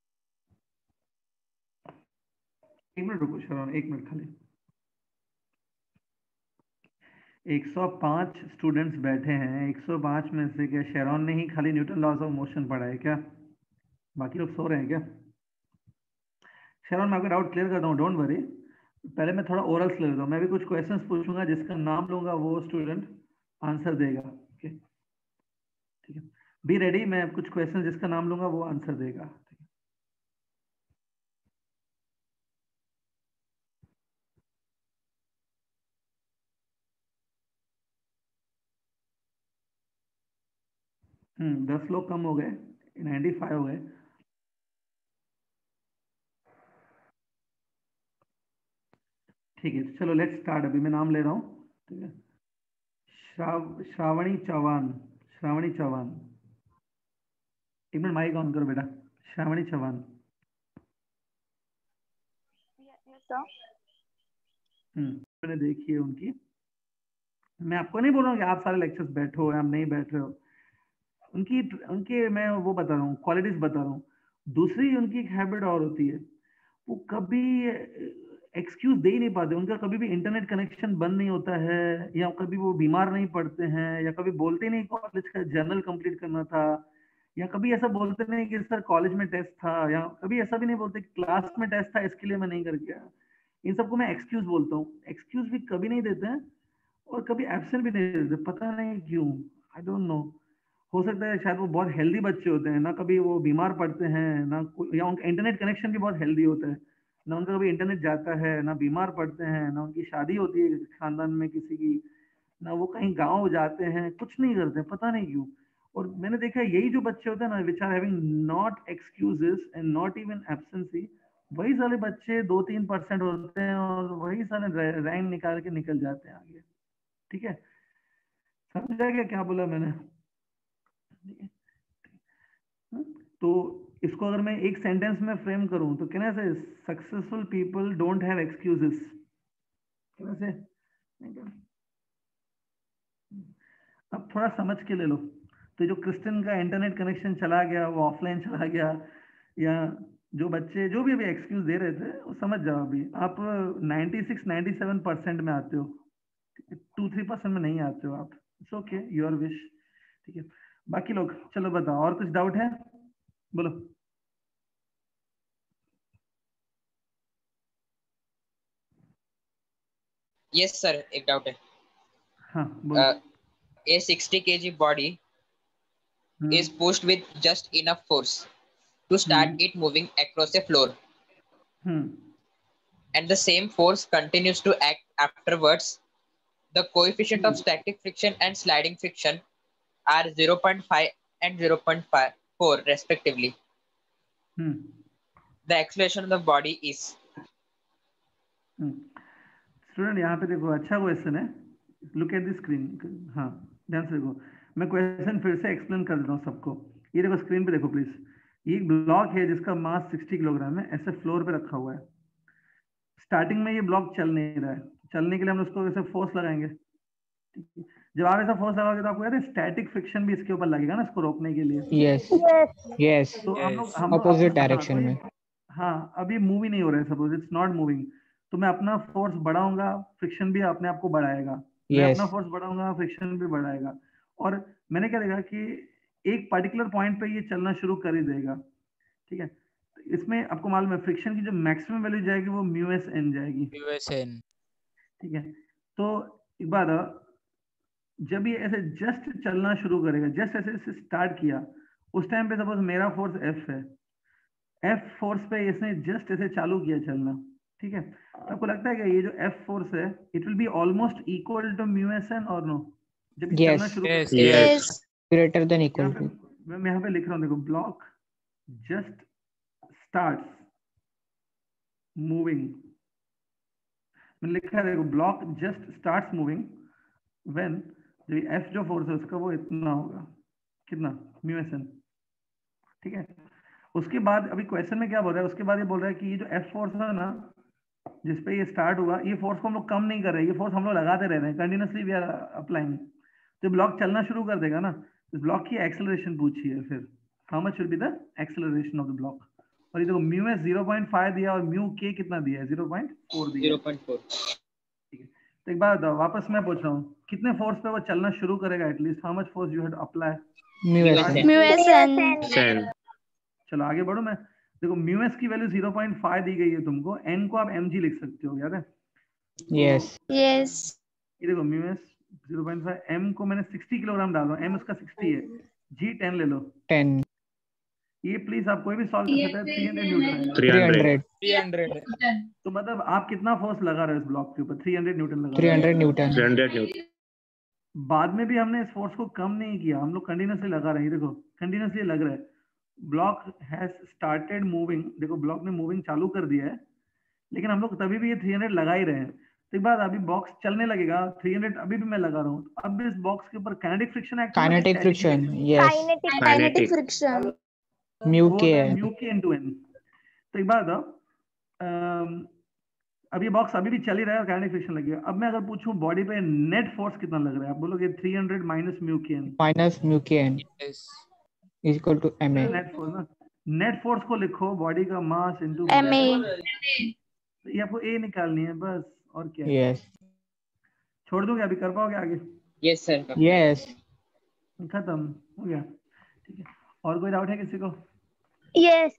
एक मिनट रुको शैरॉन, एक मिनट खाली। एक सौ पाँच स्टूडेंट्स बैठे हैं, एक सौ पाँच में से क्या शैरॉन ने ही खाली न्यूटन लॉज ऑफ मोशन पढ़ा है क्या? बाकी लोग सो रहे हैं क्या? शैरॉन मैं आपका डाउट क्लियर करता हूँ, डोंट वरी। पहले मैं थोड़ा ओरल्स ले लेता हूँ, मैं भी कुछ क्वेश्चंस पूछूंगा, जिसका नाम लूंगा वो स्टूडेंट आंसर देगा। ओके ठीक है, बी रेडी। मैं कुछ क्वेश्चन जिसका नाम लूंगा वो आंसर देगा, ठीक है? हम्म दस लोग कम हो गए, नाइन्टी फाइव हो गए। ठीक है चलो लेट्स स्टार्ट। अभी मैं नाम ले रहा हूँ, ठीक है? श्राव श्रावणी चौहान, श्रावणी चौहान। एक मिनट माइक ऑन करो बेटा। श्रावणी चौहान। हम्म मैंने देखी है उनकी, मैं आपको नहीं बोल रहा हूँ कि आप सारे लेक्चर्स बैठो या आप नहीं बैठ रहे हो, उनकी उनके मैं वो बता रहा हूँ, क्वालिटीज बता रहा हूँ। दूसरी उनकी एक हैबिट और होती है, वो कभी एक्सक्यूज दे ही नहीं पाते, उनका कभी भी इंटरनेट कनेक्शन बंद नहीं होता है, या कभी वो बीमार नहीं पड़ते हैं, या कभी बोलते नहीं कॉलेज का जर्नल कंप्लीट करना था, या कभी ऐसा बोलते नहीं कि सर कॉलेज में टेस्ट था, या कभी ऐसा भी नहीं बोलते क्लास में टेस्ट था इसके लिए मैं नहीं कर गया। इन सबको मैं एक्सक्यूज बोलता हूँ। एक्सक्यूज भी कभी नहीं देते हैं और कभी एब्सेंट भी नहीं देते, पता नहीं क्यों, आई डोंट नो। हो सकता है शायद वो बहुत हेल्दी बच्चे होते हैं ना, कभी वो बीमार पड़ते हैं ना, या उनका इंटरनेट कनेक्शन भी बहुत हेल्दी होता है ना, उनका कभी इंटरनेट जाता है ना, बीमार पड़ते हैं ना, उनकी शादी होती है खानदान में किसी की ना, वो कहीं गांव जाते हैं, कुछ नहीं करते, पता नहीं क्यों। और मैंने देखा यही जो बच्चे होते हैं ना, which are having not excuses and not even absence, वही सारे बच्चे दो तीन परसेंट होते हैं और वही सारे रैंक निकाल के निकल जाते हैं आगे। ठीक है, समझा क्या क्या बोला मैंने? तो इसको अगर मैं एक सेंटेंस में फ्रेम करूं तो कहना से successful people don't have excuses, कहना से। अब थोड़ा समझ के ले लो, तो जो क्रिस्टियन का इंटरनेट कनेक्शन चला गया, वो ऑफलाइन चला गया, या जो बच्चे जो भी अभी एक्सक्यूज दे रहे थे, वो समझ जाओ अभी आप छियानवे सत्तानवे परसेंट में आते हो, टू थ्री परसेंट में नहीं आते हो आप, इट्स ओके, योर विश। ठीक है, बाकी लोग चलो बताओ, और कुछ डाउट है? बोलो। यस सर, एक डाउट है। हाँ बोलो। A sixty kg body hmm, is pushed with just enough force to start hmm, it moving across a floor, hmm, and the same force continues to act afterwards. The coefficient of static friction and sliding friction are zero point five and zero point four respectively. Hmm, the acceleration of the body is. Student यहाँ पे देखो, अच्छा question है, look at the screen. हाँ ध्यान से देखो, मैं क्वेश्चन फिर से एक्सप्लेन कर देता हूँ सबको। ये देखो स्क्रीन पे देखो प्लीज, ये एक ब्लॉक है जिसका मास साठ किलोग्राम है, ऐसे फ्लोर पे रखा हुआ है। स्टार्टिंग में ये ब्लॉक चल नहीं रहा है, चलने के लिए हम उसको ऐसे फोर्स लगाएंगे। जब आप ऐसा फोर्स लगाओगे तो आपको यार स्टैटिक फ्रिक्शन भी इसके ऊपर लगेगा ना, इसको रोकने के लिए। यस यस तो हम लोग हम लोग ऑपोजिट अपना- हाँ, डायरेक्शन तो में। ये- हाँ अब ये मूव ही नहीं हो रहा है, सपोज इट्स नॉट मूविंग, तो मैं अपना फोर्स बढ़ाऊंगा, फ्रिक्शन भी अपने आप को बढ़ाएगा। मैं Yes. अपना फोर्स बढ़ाऊंगा, फ्रिक्शन भी बढ़ाएगा। और मैंने क्या देखा कि एक पर्टिकुलर पॉइंट पे ये चलना शुरू कर ही देगा। ठीक है, तो इसमें आपको मालूम है फ्रिक्शन की जो मैक्सिमम वैल्यू जाएगी वो म्यू एस एन जाएगी। यूएसएन। ठीक है, तो एक बात है, जब ये ऐसे जस्ट चलना शुरू करेगा, जस्ट ऐसे ऐसे स्टार्ट किया, उस टाइम पे सपोज मेरा फोर्स एफ है, एफ फोर्स पे इसने जस्ट ऐसे चालू किया चलना। ठीक है, तो आपको लगता है कि ये जो एफ फोर्स है it will be almost equal to mu S N और नो? जब ये Yes. चलना शुरू Yes, करेगा, Yes. ग्रेटर देन यहाँ इक्वल पे टू। मैं यहाँ पे लिख रहा हूँ, देखो ब्लॉक जस्ट स्टार्ट्स मूविंग, मैंने लिखा है देखो, block just starts moving when F जो फोर्स है उसका वो इतना होगा, कितना? Mu S N. ठीक है, उसके बाद अभी क्वेश्चन में क्या बोल रहा है, उसके बाद ये बोल रहा है कि ये जो एफ फोर्स है ना जिसपे ये स्टार्ट हुआ, ये फोर्स को हम लोग कम नहीं कर रहे, ये फोर्स हम लोग लगाते रह रहे हैं, कंटिन्यूसली वी आर अप्लाइंग। तो ब्लॉक चलना शुरू कर देगा ना, इस ब्लॉक की एक्सेलरेशन पूछी है, फिर how much will be the acceleration of the block. और ये देखो mu S zero point five दिया और म्यू के कितना दिया है? ज़ीरो पॉइंट फोर दिया। Zero point four. ठीक है, तो एक बात वापस मैं पूछ रहा हूँ, कितने फोर्स पे वो चलना शुरू करेगा? At least how much force you have to apply? Mu S N. Mu S N. Sen. चलो आगे बढ़ो। मैं देखो म्यू एस की वैल्यू ज़ीरो पॉइंट फाइव दी गई है तुमको, एन को आप mg लिख सकते हो, याद है? यस यस ये देखो mu S zero point five, m को मैंने साठ किलोग्राम डाला, m उसका साठ है, g टेन ले लो। टेन ये प्लीज आप कोई भी सॉल्व कर सकते हैं, तीन सौ न्यूटन आएगा। three three hundred. Hundred three hundred. तो मतलब आप कितना फोर्स लगा रहे हो इस ब्लॉक के ऊपर? तीन सौ न्यूटन लगा थ्री रहे हो। Hundred Newton. three hundred Newton. बाद में भी हमने इस फोर्स को कम नहीं किया, हम लोग कंटिन्यूसली लगा रहे हैं। देखो कंटिन्यूसली लग रहा है, ब्लॉक हैज स्टार्टेड मूविंग। देखो ब्लॉक ने मूविंग चालू कर दिया है, लेकिन हम लोग तभी भी ये तीन सौ लगा ही रहे हैं। तो एक बात, अभी बॉक्स चलने लगेगा, तीन सौ अभी भी मैं लगा रहा हूँ, अब इस बॉक्स के ऊपर काइनेटिक फ्रिक्शन एक्ट होगा कि kinetic static friction. friction? Yes kinetic Kinetic. Kinetic friction. Mu वो के होता है है। म्यू के इनटू एन। तो एक बात बताओ, अम, अब ये बॉक्स अभी भी चल ही रहा है और काइनेटिक फ्रिक्शन लगेगा। अब मैं अगर पूछूं बॉडी पे नेट फोर्स कितना लग रहा है, आप बोलोगे तीन सौ minus mu K N minus mu K N yes. Is equal to M A. Net force ना, नेट फोर्स को लिखो बॉडी का मास इनटू एम ए। ये आपको ए निकालनी है बस, और क्या है? यस छोड़ दूंगा, अभी कर पाओगे आगे? Yes sir. यस खत्म हो गया। ठीक है, और कोई डाउट है किसी को? यस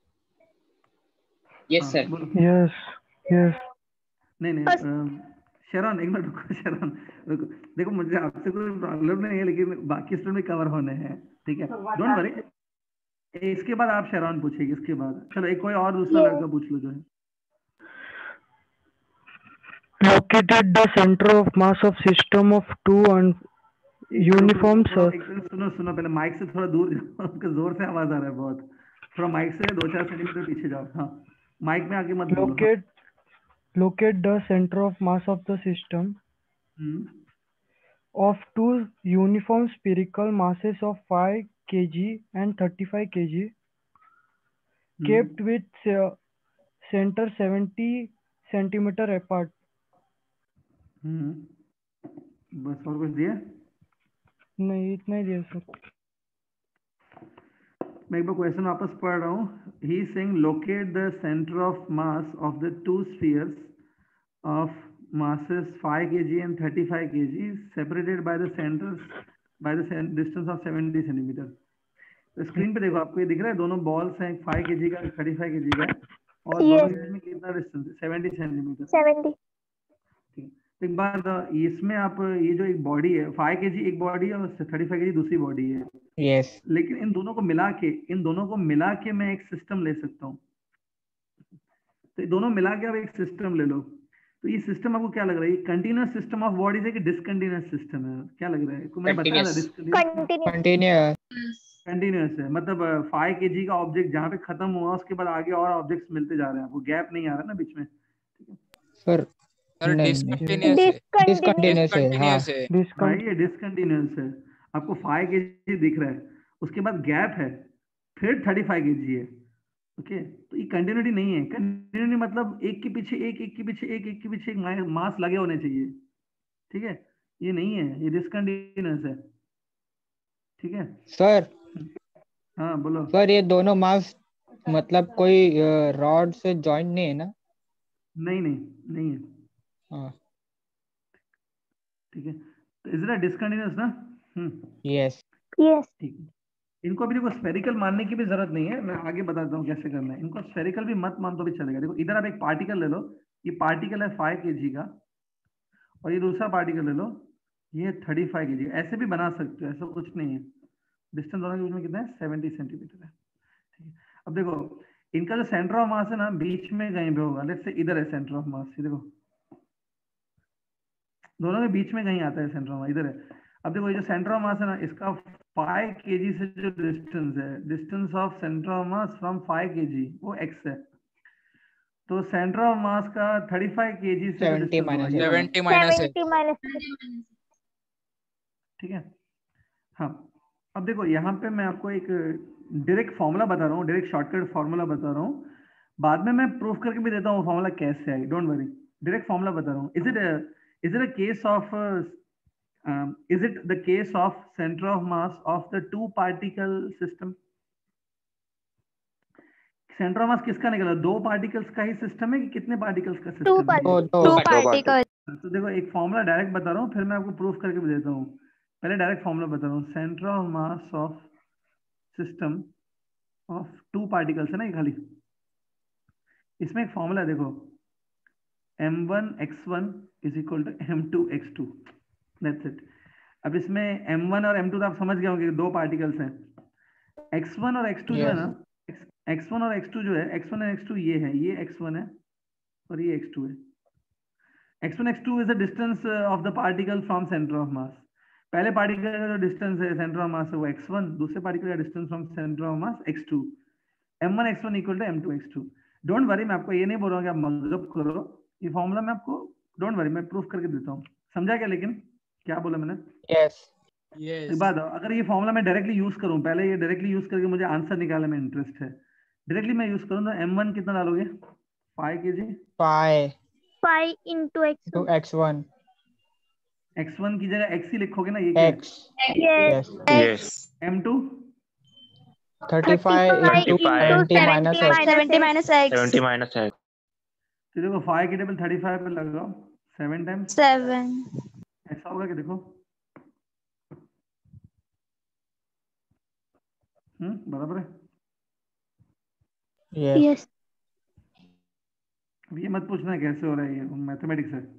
यस हाँ, सर। बोलो। Yes, yes. नहीं नहीं अम, शरण एक मिनट रुको, शरण रुको। देखो मुझे आपसे कोई प्रॉब्लम नहीं है, लेकिन बाकी स्टूडेंट भी कवर होने हैं। ठीक है, डोंट वरी। इसके बाद आप शरण पूछेगी, इसके बाद चलो एक कोई और दूसरा लड़का पूछ लो जो है। Located the center of mass of system of two un- uniform थोड़ा sur- एक सेकंड सुनो सुनो, पहले माइक से थोड़ा दूर जाओ, उसके जोर से आवाज आ रहा है बहुत। थोड़ा माइक से दो चार सेंटीमीटर पीछे जाओ। हाँ, माइक में आगे मत बोलो। locate locate the center of mass of the system hmm, of two uniform spherical masses of five kilograms and thirty-five kilograms hmm, kept with uh, center seventy centimeter apart. हम्म, बस और कुछ दिया? नहीं इतना ही दिया सर। मैं एक बार क्वेश्चन वापस पढ़ रहा हूँ। He is saying locate the centre of mass of the two spheres of masses five kilograms and thirty-five kilograms separated by the centers by the cen- distance of seventy centimeter. तो screen पे देखो, आपको ये दिख रहा है दोनों balls हैं, five kilograms का, thirty-five kilograms का है, और Yes. दोनों के बीच में कितना डिस्टेंस है? seventy centimetre. सेवेंटी। ठीक है, तो एक बार द- इसमें आप ये जो एक बॉडी है, five kilograms एक बॉडी है और thirty-five kilograms दूसरी बॉडी है, यस लेकिन इन दोनों को मिला के इन दोनों को मिला के मैं एक सिस्टम ले सकता हूँ। तो ये दोनों मिला के आप एक सिस्टम ले लो। तो ये सिस्टम आपको क्या लग रहा है? ये कंटिन्यूअस सिस्टम ऑफ बॉडीज है कि डिसकंटिन्यूअस सिस्टम है? क्या लग रहा है? को मैं बताया था Continuous. Discontinuous. Continue. Continuous continuous है, मतलब फाइव केजी का ऑब्जेक्ट जहाँ पे खत्म हुआ उसके बाद आगे और ऑब्जेक्ट्स मिलते जा रहे हैं, आपको गैप नहीं आ रहा ना बीच में। सर सर नहीं नहीं डिसकंटिन्यूअस है, डिसकंटिन्यूअस डिसकंटिन्यूस है हाँ डिसकंटिन्यूअस है। हाँ डिस्काउंट ये डिसकंटिन्यूअस है, आपको फाइव केजी दिख रहा है, उसके बाद गैप है, फिर थर्टी फाइव केजी है। ओके, तो ये कंटिन्यूटी नहीं है। कंटिन्यूटी मतलब एक के पीछे एक, एक के पीछे एक, एक के पीछे एक मास लगे होने चाहिए, ठीक है, ये नहीं है, ये डिसकंटिन्यूअस है, ठीक है। सर। हाँ बोलो। सर ये दोनों मास मतलब कोई रॉड से जॉइंट नहीं है ना? नहीं नहीं नहीं है, हाँ ठीक है, तो इज इट डिसकंटिन्यूअस ना? हम्म यस यस ठीक है। इनको अभी देखो स्फेरिकल मानने की भी जरूरत नहीं है, मैं आगे बताता हूँ कैसे करना है। इनको स्फेरिकल भी मत मान तो भी चलेगा। देखो इधर आप एक पार्टिकल ले लो, ये पार्टिकल है फाइव के जी का, और ये दूसरा पार्टिकल ले लो, ये थर्टी फाइव के जी। ऐसे भी बना सकते हो, ऐसा कुछ नहीं है। डिस्टेंस दोनों के बीच में कितना है? सेवेंटी सेंटीमीटर है, ठीक है। अब देखो इनका जो सेंटर ऑफ मास है ना, बीच में कहीं पे होगा, लेट्स से इधर है सेंटर ऑफ मास, ये देखो दोनों के बीच में कहीं आता है सेंटर ऑफ मास, इधर है। अब देखो ये जो सेंटर ऑफ मास है ना, इसका फाइव केजी से जो डिस्टेंस है, distance of centre of mass from five kg, वो एक्स है। तो सेंटर ऑफ मास का थर्टी फाइव केजी से जो सेवेंटी डिस्टेंस होगा माइनस ये वाला, सेवेंटी माइनस है। सेवेंटी माइनस ठीक है। हाँ अब देखो यहाँ पे मैं आपको एक डायरेक्ट फॉर्मूला बता रहा हूँ, डायरेक्ट शॉर्टकट फॉर्मूला बता रहा हूँ, बाद में मैं प्रूफ करके भी देता हूँ फॉर्मूला कैसे आई, डोंट वरी। डायरेक्ट फॉर्मूला बता रहा हूँ। Is it is it a case of is it the case of centre of mass of the two particle system? Centre of mass किसका निकला? दो पार्टिकल्स का ही सिस्टम है कि कितने पार्टिकल्स का टू सिस्टम है? दो टू दो पार्टिकल तो देखो एक फॉर्मूला डायरेक्ट बता रहा हूँ, फिर मैं आपको प्रूफ करके भी देता हूँ। पहले डायरेक्ट फॉर्मूला बता रहा हूँ। Centre of mass of system of two particles है ना ये खाली, इसमें एक फॉर्मूला देखो, M one X one is equal to M two X two, that's it. अब इसमें एम वन और एम टू तो आप समझ गए होंगे, दो पार्टिकल्स हैं। एक्स वन और एक्स टू जो है यस ना, एक्स वन और एक्स टू जो है, एक्स वन और एक्स टू ये है, ये एक्स वन है और ये एक्स टू है। X one X two is the distance of the particle from centre of mass. पहले पार्टिकल का जो डिस्टेंस है सेंटर ऑफ मास है वो एक्स वन, दूसरे पार्टिकल का distance from centre of mass X two. M one X one equal to M two X two. Don't worry, मैं आपको ये नहीं बोल रहा हूँ कि आप मगजब करो, ये फॉर्मूला मैं आपको, डोंट वरी, मैं प्रूफ करके देता हूँ। समझा क्या? लेकिन क्या बोला मैंने? यस एक यस बात, अगर ये फॉर्मूला मैं डायरेक्टली यूज करूं, पहले ये डायरेक्टली यूज करके मुझे आंसर निकालने में इंटरेस्ट है, डायरेक्टली मैं यूज करूं तो एम वन कितना डालोगे? Five kg five five into X two X one X one की जगह एक्स ही लिखोगे ना, ये क्या है? X yes yes Yes. M two thirty five into seventy minus X seventy minus X seventy minus X. तो देखो फाइव की टेबल थर्टी फाइव पे लगाओ, सेवन टाइम्स सेवन ऐसा होगा कि देखो, हम्म बराबर है। यस यस अब ये मत पूछना कैसे हो रहा है, ये मैथमेटिक्स है,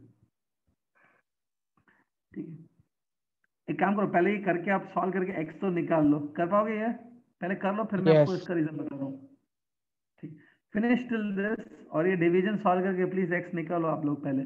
ठीक है। एक काम करो, पहले ये करके आप सॉल्व करके एक्स तो निकाल लो, कर पाओगे ये? पहले कर लो, फिर मैं आपको यस इसका रीजन बता रहा हूँ, ठीक। फिनिश टिल दिस, और ये डिवीजन सॉल्व करके प्लीज एक्स निकालो आप लोग पहले।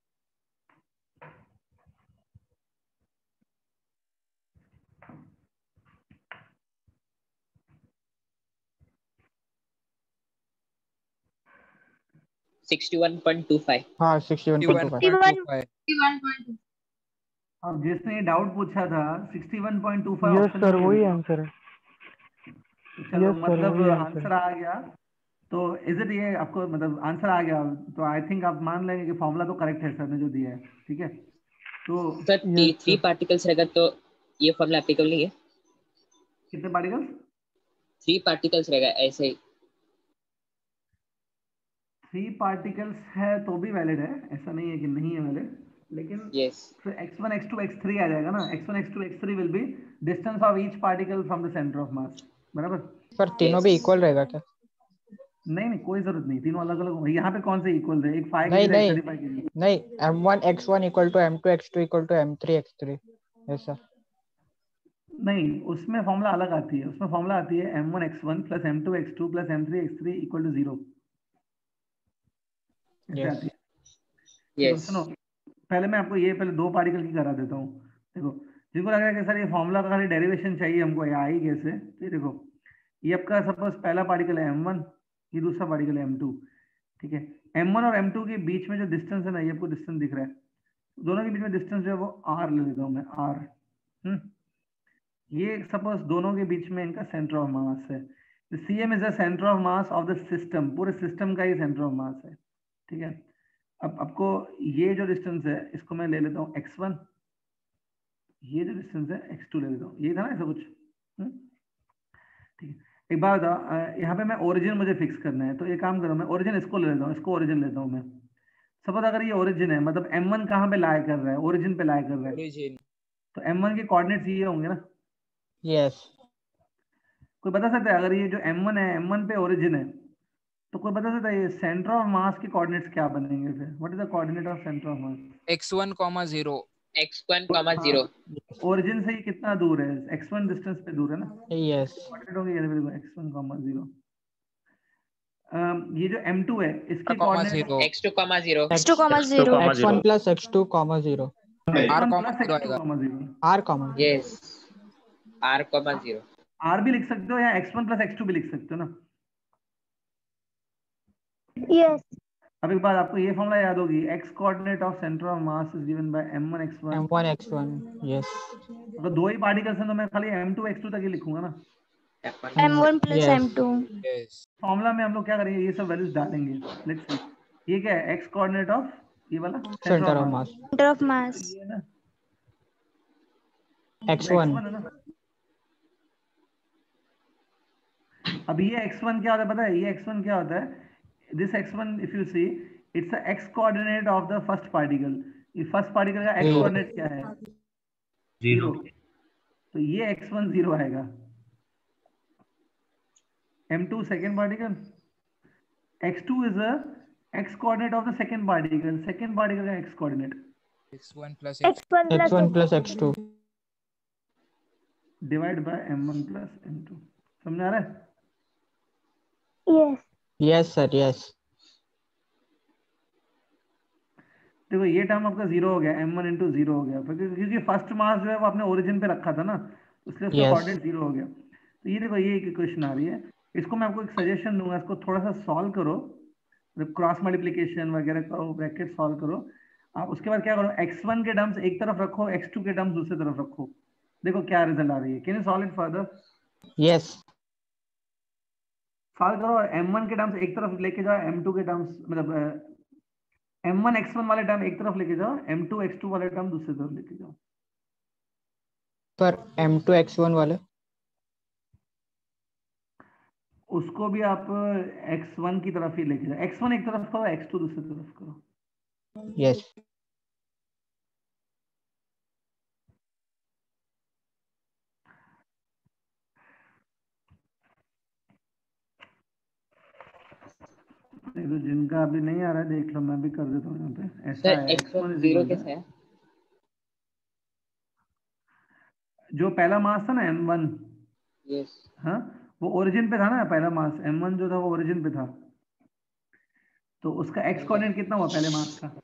Sixty one point two five. हाँ sixty one point two five अब जिसने ये डाउट पूछा था sixty one point two five yes option sir में वही है। आंसर है। चलो यस सर मतलब वही आंसर आंसर है। आ गया, तो इज इट, ये आपको मतलब आंसर आ गया, तो आई थिंक आप मान लेंगे कि फॉर्मूला तो करेक्ट है सर ने जो दिया है, ठीक है। तो sir yes three sir particles रहेगा तो ये फॉर्मूला एप्लीकेबल नहीं है। कितने पार्टिकल्स? थ्री पार्टिकल्स रहेगा ऐसे ही। थ्री पार्टिकल्स है तो भी वैलिड है, ऐसा नहीं है कि नहीं है वैलिड, लेकिन यस फिर X one X two X three आ जाएगा ना। X one X two X three will be distance of each particle from the centre of mass, बराबर? सर तीनों भी इक्वल रहेगा क्या? नहीं नहीं कोई जरूरत नहीं, तीनों अलग अलग। यहाँ पे कौन से इक्वल है? एक फाइव नहीं के जी, नहीं थर्टी फाइव के जी। नहीं M one X one equal to M two X two equal to M three X three ऐसा नहीं, उसमें फॉर्मूला अलग आती है, उसमें फॉर्मूला आती है M one X one plus M two X two plus M three X three equal to zero, ऐसे यस आती है। देखो यस सुनो, पहले मैं आपको ये पहले दो पार्टिकल की करा देता हूँ। देखो जिनको लग रहा है कि सर ये फॉर्मूला का खाली डेरिवेशन चाहिए हमको, या आई कैसे, तो ये देखो ये आपका सपोज पहला पार्टिकल है एम वन, ये दूसरा पार्टिकल है एम टू, ठीक है। एम वन और एम टू के बीच में जो डिस्टेंस है ना, ये आपको डिस्टेंस दिख रहा है, दोनों के बीच में डिस्टेंस जो है वो आर ले लेता हूँ मैं, आर। हम्म ये सपोज दोनों के बीच में इनका सेंटर ऑफ मास है। C M is the centre of mass of the system, पूरे सिस्टम का ही सेंटर ऑफ मास है, ठीक है। अब आपको ये जो डिस्टेंस है इसको मैं ले लेता हूँ एक्स वन, ये जो डिस्टेंस है एक्स टू ले लेता हूँ, ये था ना ऐसा कुछ, ठीक है। एक बात बताओ, यहाँ पे मैं ओरिजिन मुझे फिक्स करना है, तो ये काम करो, मैं ओरिजिन इसको ले लेता हूँ, इसको ओरिजिन लेता हूँ मैं। सपोज अगर ये ओरिजिन है, मतलब एम वन कहाँ पे लाया कर रहा है, ओरिजिन पे लाया कर रहा है, origin तो एम वन के कोऑर्डिनेट्स ये होंगे ना। यस। कोई बता सकता है अगर ये जो एम वन है, एम वन पे ओरिजिन है, तो कोई बता सकता है ये सेंटर ऑफ मास के कोऑर्डिनेट्स क्या बनेंगे फिर? What is the coordinate of centre of mass? x one comma zero X one comma zero. Origin से ये कितना दूर है? एक्स वन डिस्टेंस पे दूर है ना। यस। कोऑर्डिनेट होंगे ये देखो एक्स वन कॉमा जीरो। ये जो एम टू है इसके comma coordinate zero X two comma zero. x two comma zero X one plus X two comma zero. r one comma plus zero X two आएगा comma zero. R comma yes, R comma zero. R भी लिख सकते हो या X one plus X two भी लिख सकते हो ना। Yes. अब एक बात आपको ये फॉर्मूला याद होगी, x coordinate of centre of mass is given by M one X one. M one X one. Yes. अगर दो ही पार्टिकल्स हैं तो मैं खाली एम टू एक्स टू तक ही लिखूंगा ना। m one plus Yes. m two yes formula में हम लोग क्या करेंगे, ये सब वैल्यूज डालेंगे। लेट्स सी ये क्या है, x कोऑर्डिनेट ऑफ ये वाला centre of mass center of mass ये है ना एक्स तो वन। x वन है ना। अब ये एक्स वन क्या होता है पता है, ये एक्स वन क्या होता है, this X one if you see it's a x coordinate of the first particle. ये फर्स्ट पार्टिकल का x Zero. कोऑर्डिनेट क्या है? जीरो। तो ये एक्स वन जीरो आएगा। M two second particle, X two is a x coordinate of the second particle, second particle का x coordinate x one plus X x one X plus one X plus X two. Divide by M one plus M two. समझ आ रहा है? Yes. Yes sir yes. देखो ये term आपका zero हो गया, एम वन इंटू जीरो हो गया, क्योंकि क्योंकि फर्स्ट मास जो है वो आपने ओरिजिन पे रखा था ना, इसलिए उसका Yes. कोऑर्डिनेट जीरो हो गया। तो ये देखो ये एक इक्वेशन आ रही है, इसको मैं आपको एक सजेशन दूंगा, इसको थोड़ा सा सॉल्व करो, क्रॉस मल्टीप्लिकेशन वगैरह करो, ब्रैकेट सॉल्व करो आप। उसके बाद क्या करो, एक्स वन के टर्म्स एक तरफ रखो, एक्स टू के टर्म्स दूसरी तरफ रखो, देखो क्या रिजल्ट आ रही है। Can you solve it further? Yes. Solve करो, एम वन के टर्म्स एक तरफ लेके जाओ, एम टू के टर्म्स मतलब एम वन एक्स वन वाले टर्म एक तरफ लेके जाओ, एम टू एक्स टू वाले टर्म दूसरी तरफ लेके जाओ। पर एम टू एक्स वन वाले उसको भी आप एक्स वन की तरफ ही लेके जाओ, एक्स वन एक तरफ करो, एक्स टू दूसरी तरफ करो। यस। नहीं तो जिनका अभी नहीं आ रहा है देख लो, मैं भी कर देता हूँ यहाँ पे। ऐसा सर है X X one one zero कैसे है? जो पहला मास था ना एम वन, यस। हाँ वो ओरिजिन पे था ना, पहला मास एम वन जो था वो ओरिजिन पे था, तो उसका एक्स कोऑर्डिनेट कितना हुआ पहले मास का?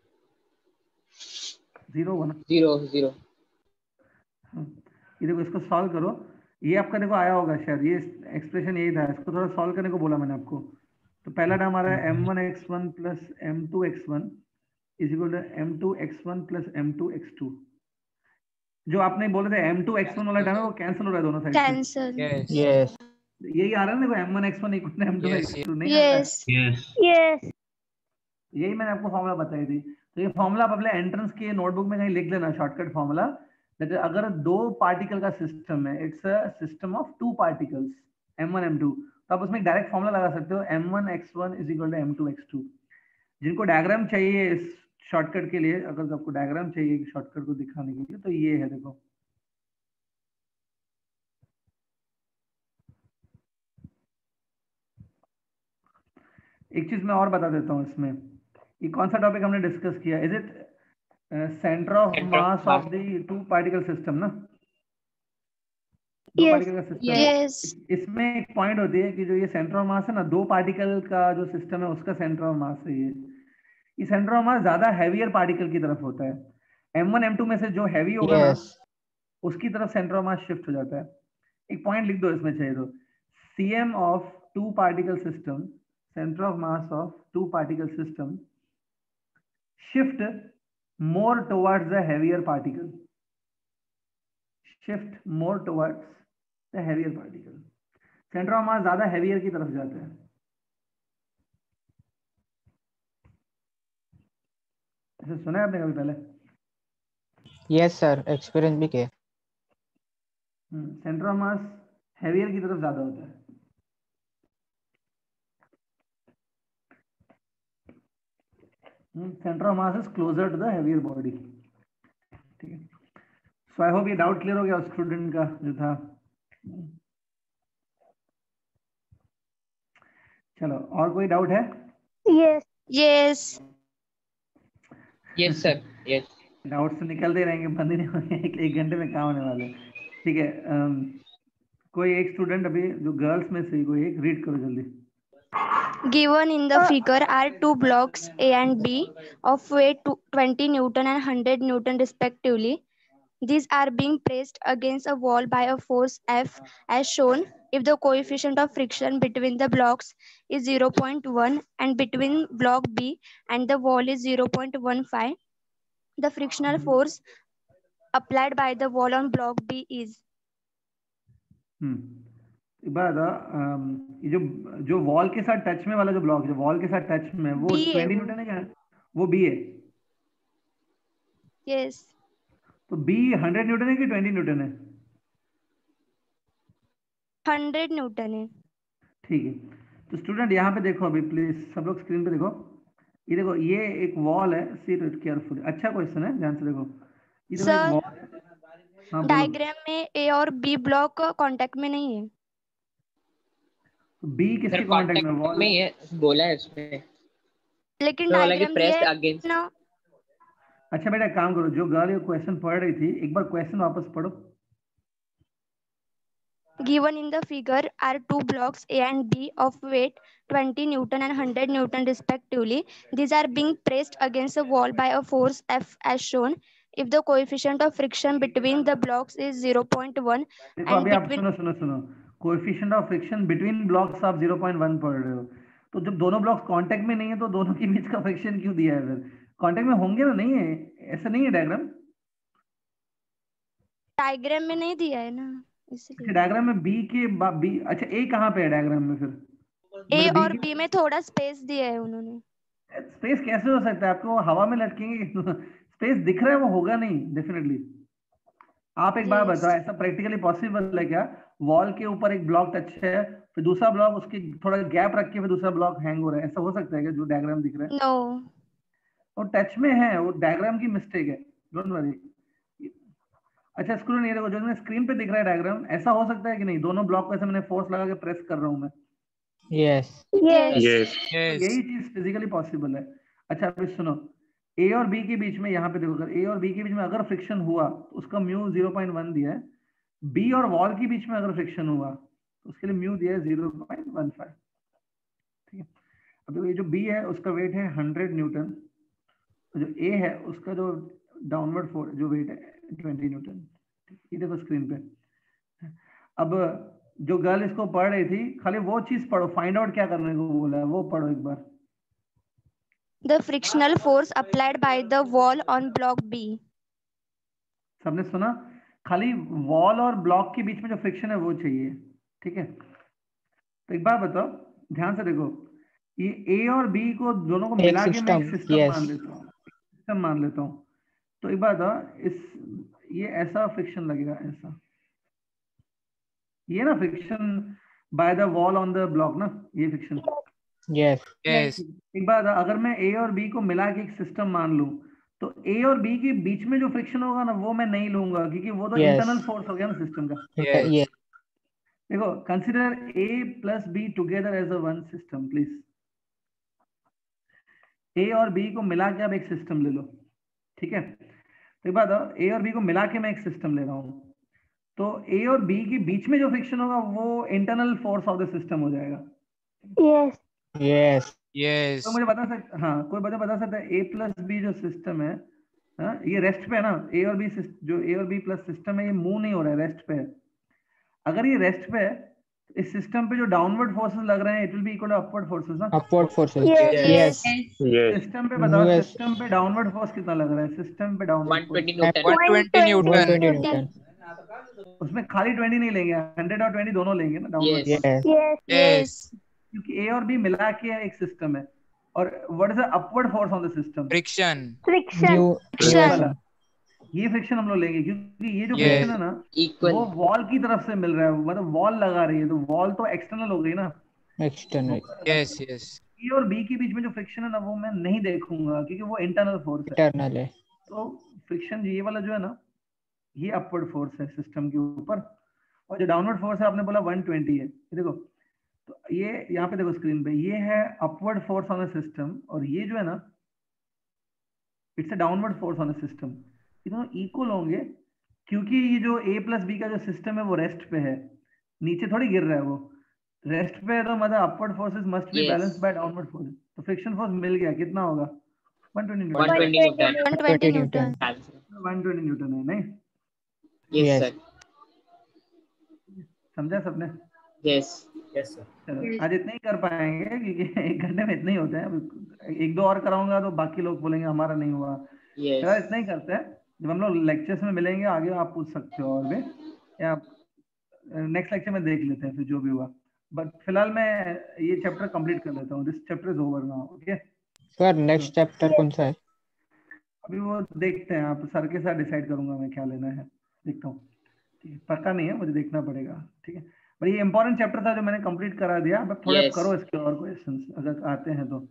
जीरो हुआ ना। Zero zero. हाँ, ये देखो इसको सॉल्व करो, ये आपका देखो आया होगा शायद, ये एक्सप्रेशन यही था, इसको थोड़ा सॉल्व करने को बोला मैंने आपको। तो पहला टर्म आ रहा है M one X one plus M two X one is equal to M two X one plus M two X two. जो आपने बोले थे एम टू एक्स वन वाला टर्म है वो कैंसिल हो रहा है दोनों साइड से। cancel yes yes. यही आ रहा है ना, देखो M one X one equal to M two Yes, X two नहीं आ रहा है? yes Yes. यही मैंने आपको फॉर्मूला बताई थी। तो ये फॉर्मूला आप अपने एंट्रेंस के नोटबुक में कहीं लिख लेना, शॉर्टकट फॉर्मूला। दैट अगर दो पार्टिकल का सिस्टम है, it's a system of two particles M one M two, तो आप उसमें डायरेक्ट फॉर्मूला लगा सकते हो, M one X one is equal to M two X two. जिनको डायग्राम चाहिए इस शॉर्टकट के लिए, अगर आपको डायग्राम चाहिए शॉर्टकट को दिखाने के लिए, तो ये है देखो। एक चीज मैं और बता देता हूँ इसमें, ये कौन सा टॉपिक हमने डिस्कस किया, is it centre of Center of mass of the two particle system ना, दो Yes. पार्टिकल का सिस्टम। yes इसमें एक पॉइंट होती है कि जो ये सेंटर ऑफ मास है ना, दो पार्टिकल का जो सिस्टम है उसका सेंटर ऑफ मास है ये ये सेंटर ऑफ मास ज्यादा हैवियर पार्टिकल की तरफ होता है। एम वन एम टू में से जो हैवी होगा ना, यस। उसकी तरफ सेंटर ऑफ मास शिफ्ट हो जाता है। एक पॉइंट लिख दो इसमें चाहिए तो, cm of two particle system, center of mass of two particle system shift more towards the heavier particle, shift more towards the heavier particle, center of mass ज्यादा heavier की तरफ जाता है। ऐसे सुना है आपने कभी पहले? यस सर, एक्सपीरियंस भी किया। सेंटर ऑफ मास हेवियर की तरफ ज्यादा होता है। Centre of mass is closer to the heavier body. ठीक है, सो आई होप ये डाउट क्लियर हो गया स्टूडेंट का जो था। चलो, और कोई डाउट है? Yes yes yes sir, yes. Doubt से निकलते रहेंगे, बंद ही नहीं होंगे, एक, एक घंटे में क्या होने वाले। ठीक है, um, कोई एक स्टूडेंट अभी जो गर्ल्स में से कोई एक रीड करो जल्दी। Given in the figure are two blocks A and B of weight twenty Newton and one hundred Newton respectively. These are being pressed against a wall by a force F as shown. If the coefficient of friction between the blocks is zero point one and between block B and the wall is zero point one five, the frictional force applied by the wall on block B is. हम्म एक बात अम, ये जो जो wall के साथ touch में वाला जो ब्लॉक जो वॉल के साथ टच में वो B है ट्वेंटी वो। न्यूटन है क्या? वो बी है। Yes. तो बी हंड्रेड न्यूटन है कि ट्वेंटी न्यूटन है? one hundred Newton है। ठीक है, तो स्टूडेंट यहाँ पे देखो अभी प्लीज सब लोग स्क्रीन पे देखो। ये देखो, ये एक वॉल है, सी इट केयरफुली। अच्छा क्वेश्चन है, ध्यान से देखो। ये देखो एक सर, वॉल है। हाँ बोलो। डायग्राम में ए और बी ब्लॉक कांटेक्ट में नहीं है। बी किसके सर कांटेक्ट में? कांटेक्ट वॉल में ये बोला है उसमें, लेकिन तो बोला कि डायग्राम प्रेस्ड ये अगेंस्ट। ना अच्छा बेटा एक काम करो, जो गर्ल ये क्वेश्चन पढ़ रही थी एक बार क्वेश्चन वापस पढ़ो। given in the figure are two blocks A and B of weight twenty Newton and one hundred Newton respectively. These are being pressed against the wall by a force F as shown. If the coefficient of friction between the blocks is zero point one देखो and अभी आप between सुनो सुनो सुनो coefficient of friction between blocks आप zero point one पढ़ रहे हो, तो जब दोनों ब्लॉक्स कांटेक्ट में नहीं है तो दोनों के बीच का फ्रिक्शन क्यों दिया है? फिर कांटेक्ट में होंगे ना, नहीं है? ऐसा नहीं है डायग्राम। डायग्राम में नहीं दिया है ना, अच्छा इसलिए डायग्राम में बी के बी, अच्छा ए कहाँ पे है डायग्राम में? फिर ए मतलब बी और के बी में थोड़ा स्पेस दिया है उन्होंने। स्पेस कैसे हो सकता है? आपको हवा में लटकेंगे स्पेस दिख रहा है, वो होगा नहीं डेफिनेटली। आप एक बार Yes. बताओ, ऐसा प्रैक्टिकली पॉसिबल है क्या? वॉल के ऊपर एक ब्लॉक टच है, फिर दूसरा ब्लॉक उसके थोड़ा गैप रख के फिर दूसरा ब्लॉक हैंग हो रहा है, ऐसा हो सकता है क्या जो डायग्राम दिख रहा है? No. वो टच में है, वो डायग्राम की मिस्टेक है, डोंट वरी। अच्छा स्क्रीन ये देखो, जो मैंने स्क्रीन पे दिख रहा है डायग्राम, ऐसा हो सकता है कि नहीं? दोनों ब्लॉक को ऐसे मैंने फोर्स लगा के प्रेस कर रहा हूं मैं, यस Yes. Yes. Yes. यही चीज फिजिकली पॉसिबल है। अच्छा अभी सुनो, ए और बी के बीच में यहाँ पे देखो, अगर ए और बी के बीच में अगर फ्रिक्शन हुआ तो उसका म्यू ज़ीरो पॉइंट वन दिया है। बी और वॉल के बीच में अगर फ्रिक्शन हुआ तो उसके लिए म्यू दिया है ज़ीरो पॉइंट वन फाइव। ठीक है, अब देखो ये जो बी है उसका वेट है हंड्रेड न्यूटन, तो जो ए है उसका जो डाउनवर्ड फोर्स जो वेट है ट्वेंटी न्यूटन। ये देखो स्क्रीन पे। अब जो गर्ल इसको पढ़ रही थी, खाली वो चीज पढ़ो, फाइंड आउट क्या करने को बोला है वो पढ़ो एक बार। The frictional force applied by the wall on block B. सबने सुना? खाली वॉल और ब्लॉक के बीच में जो फ्रिक्शन है वो चाहिए। ठीक है, तो एक बार बताओ, ध्यान से देखो, ये ए और बी को दोनों को एक मिला के मैं एक system, सिस्टम yes. मान लेता हूँ, सिस्टम मान लेता हूँ। तो एक बार बताओ, इस ये ऐसा फ्रिक्शन लगेगा, ऐसा, ये ना friction by the wall on the block ना, ये फ्रिक्शन। Yes Yes. एक बार अगर मैं ए और बी को मिला के एक सिस्टम मान लूं, तो ए और बी के बीच में जो फ्रिक्शन होगा ना वो मैं नहीं लूंगा, क्योंकि वो तो Yes. इंटरनल फोर्स हो गया ना सिस्टम का। Yes. यस देखो, consider A plus B together as a one system please. A और बी को मिला के आप एक सिस्टम ले लो, ठीक है? तो एक बात, ए और बी को मिला के मैं एक सिस्टम ले रहा हूँ, तो ए और बी के बीच में जो फ्रिक्शन होगा वो internal force of the system हो जाएगा। Yes. Yes Yes. तो मुझे बता सकते, हाँ कोई बता बता सकता है ए प्लस बी जो सिस्टम है हाँ, ये रेस्ट पे है ना, ए और बी जो ए और बी प्लस सिस्टम है ये मूव नहीं हो रहा है, रेस्ट पे है। अगर ये रेस्ट पे है तो इस सिस्टम पे जो डाउनवर्ड फोर्सेस लग रहे हैं it will be equal to upward forces ना। Upward forces. Yes. Yes Yes. System पे बताओ, Yes. सिस्टम पे डाउनवर्ड फोर्स कितना लग रहा है, सिस्टम पे downward force one twenty newton one twenty one Newton. Twenty newton. उसमें खाली ट्वेंटी नहीं लेंगे, हंड्रेड और ट्वेंटी दोनों लेंगे ना downward Yes. Force, yes Yes. Yes. क्योंकि ए और बी मिला के एक सिस्टम है। और what is the upward force on the system, Friction. Friction. New वाला, ये फ्रिक्शन हम लोग लेंगे क्योंकि ये जो Yes. फ्रिक्शन है ना Equal. वो वॉल की तरफ से मिल रहा है, मतलब वॉल लगा रही है, तो वॉल तो एक्सटर्नल हो गई ना। External Yes, yes. ए और बी के बीच में जो फ्रिक्शन है ना वो मैं नहीं देखूंगा क्योंकि वो इंटरनल फोर्स है। इंटरनल है। तो फ्रिक्शन ये वाला जो है ना ये अपवर्ड फोर्स है सिस्टम के ऊपर, और जो डाउनवर्ड फोर्स है आपने बोला वन ट्वेंटी है, ये देखो तो ये यहाँ पे देखो स्क्रीन पे ये है upward force on a system, और ये जो है ना it's a downward force on a system. ये दोनों इक्वल होंगे क्योंकि ये जो ए प्लस बी का जो सिस्टम है वो रेस्ट पे है, नीचे थोड़ी गिर रहा है, वो रेस्ट पे है, तो मतलब upward forces must be Yes. Balanced by downward force. तो फ्रिक्शन फोर्स मिल गया, कितना होगा वन ट्वेंटी one न्यूटन। twenty newton one twenty Newton. One twenty newton है नहीं, Yes, Yes. sir. समझा सबने? Yes. चलो आज इतना ही कर पाएंगे क्योंकि एक घंटे में इतना ही होता है, अब एक दो और कराऊंगा तो बाकी लोग बोलेंगे हमारा नहीं हुआ। Yes. चलो इतना ही करते हैं, जब हम लोग लेक्चर्स में मिलेंगे आगे आप पूछ सकते हो और भी, या नेक्स्ट लेक्चर में देख लेते हैं फिर जो भी हुआ। बट फिलहाल मैं ये चैप्टर कंप्लीट कर लेता हूँ, this chapter is over now. Okay sir next chapter कौन सा है? अभी वो देखते हैं, आप सर के साथ डिसाइड करूंगा मैं क्या लेना है, देखता हूँ, ठीक है, पक्का नहीं है, मुझे देखना पड़ेगा, ठीक है। पर ये इंपॉर्टेंट चैप्टर था जो मैंने कंप्लीट करा दिया, अब थोड़ा Yes. करो इसके और क्वेश्चंस अगर आते हैं तो।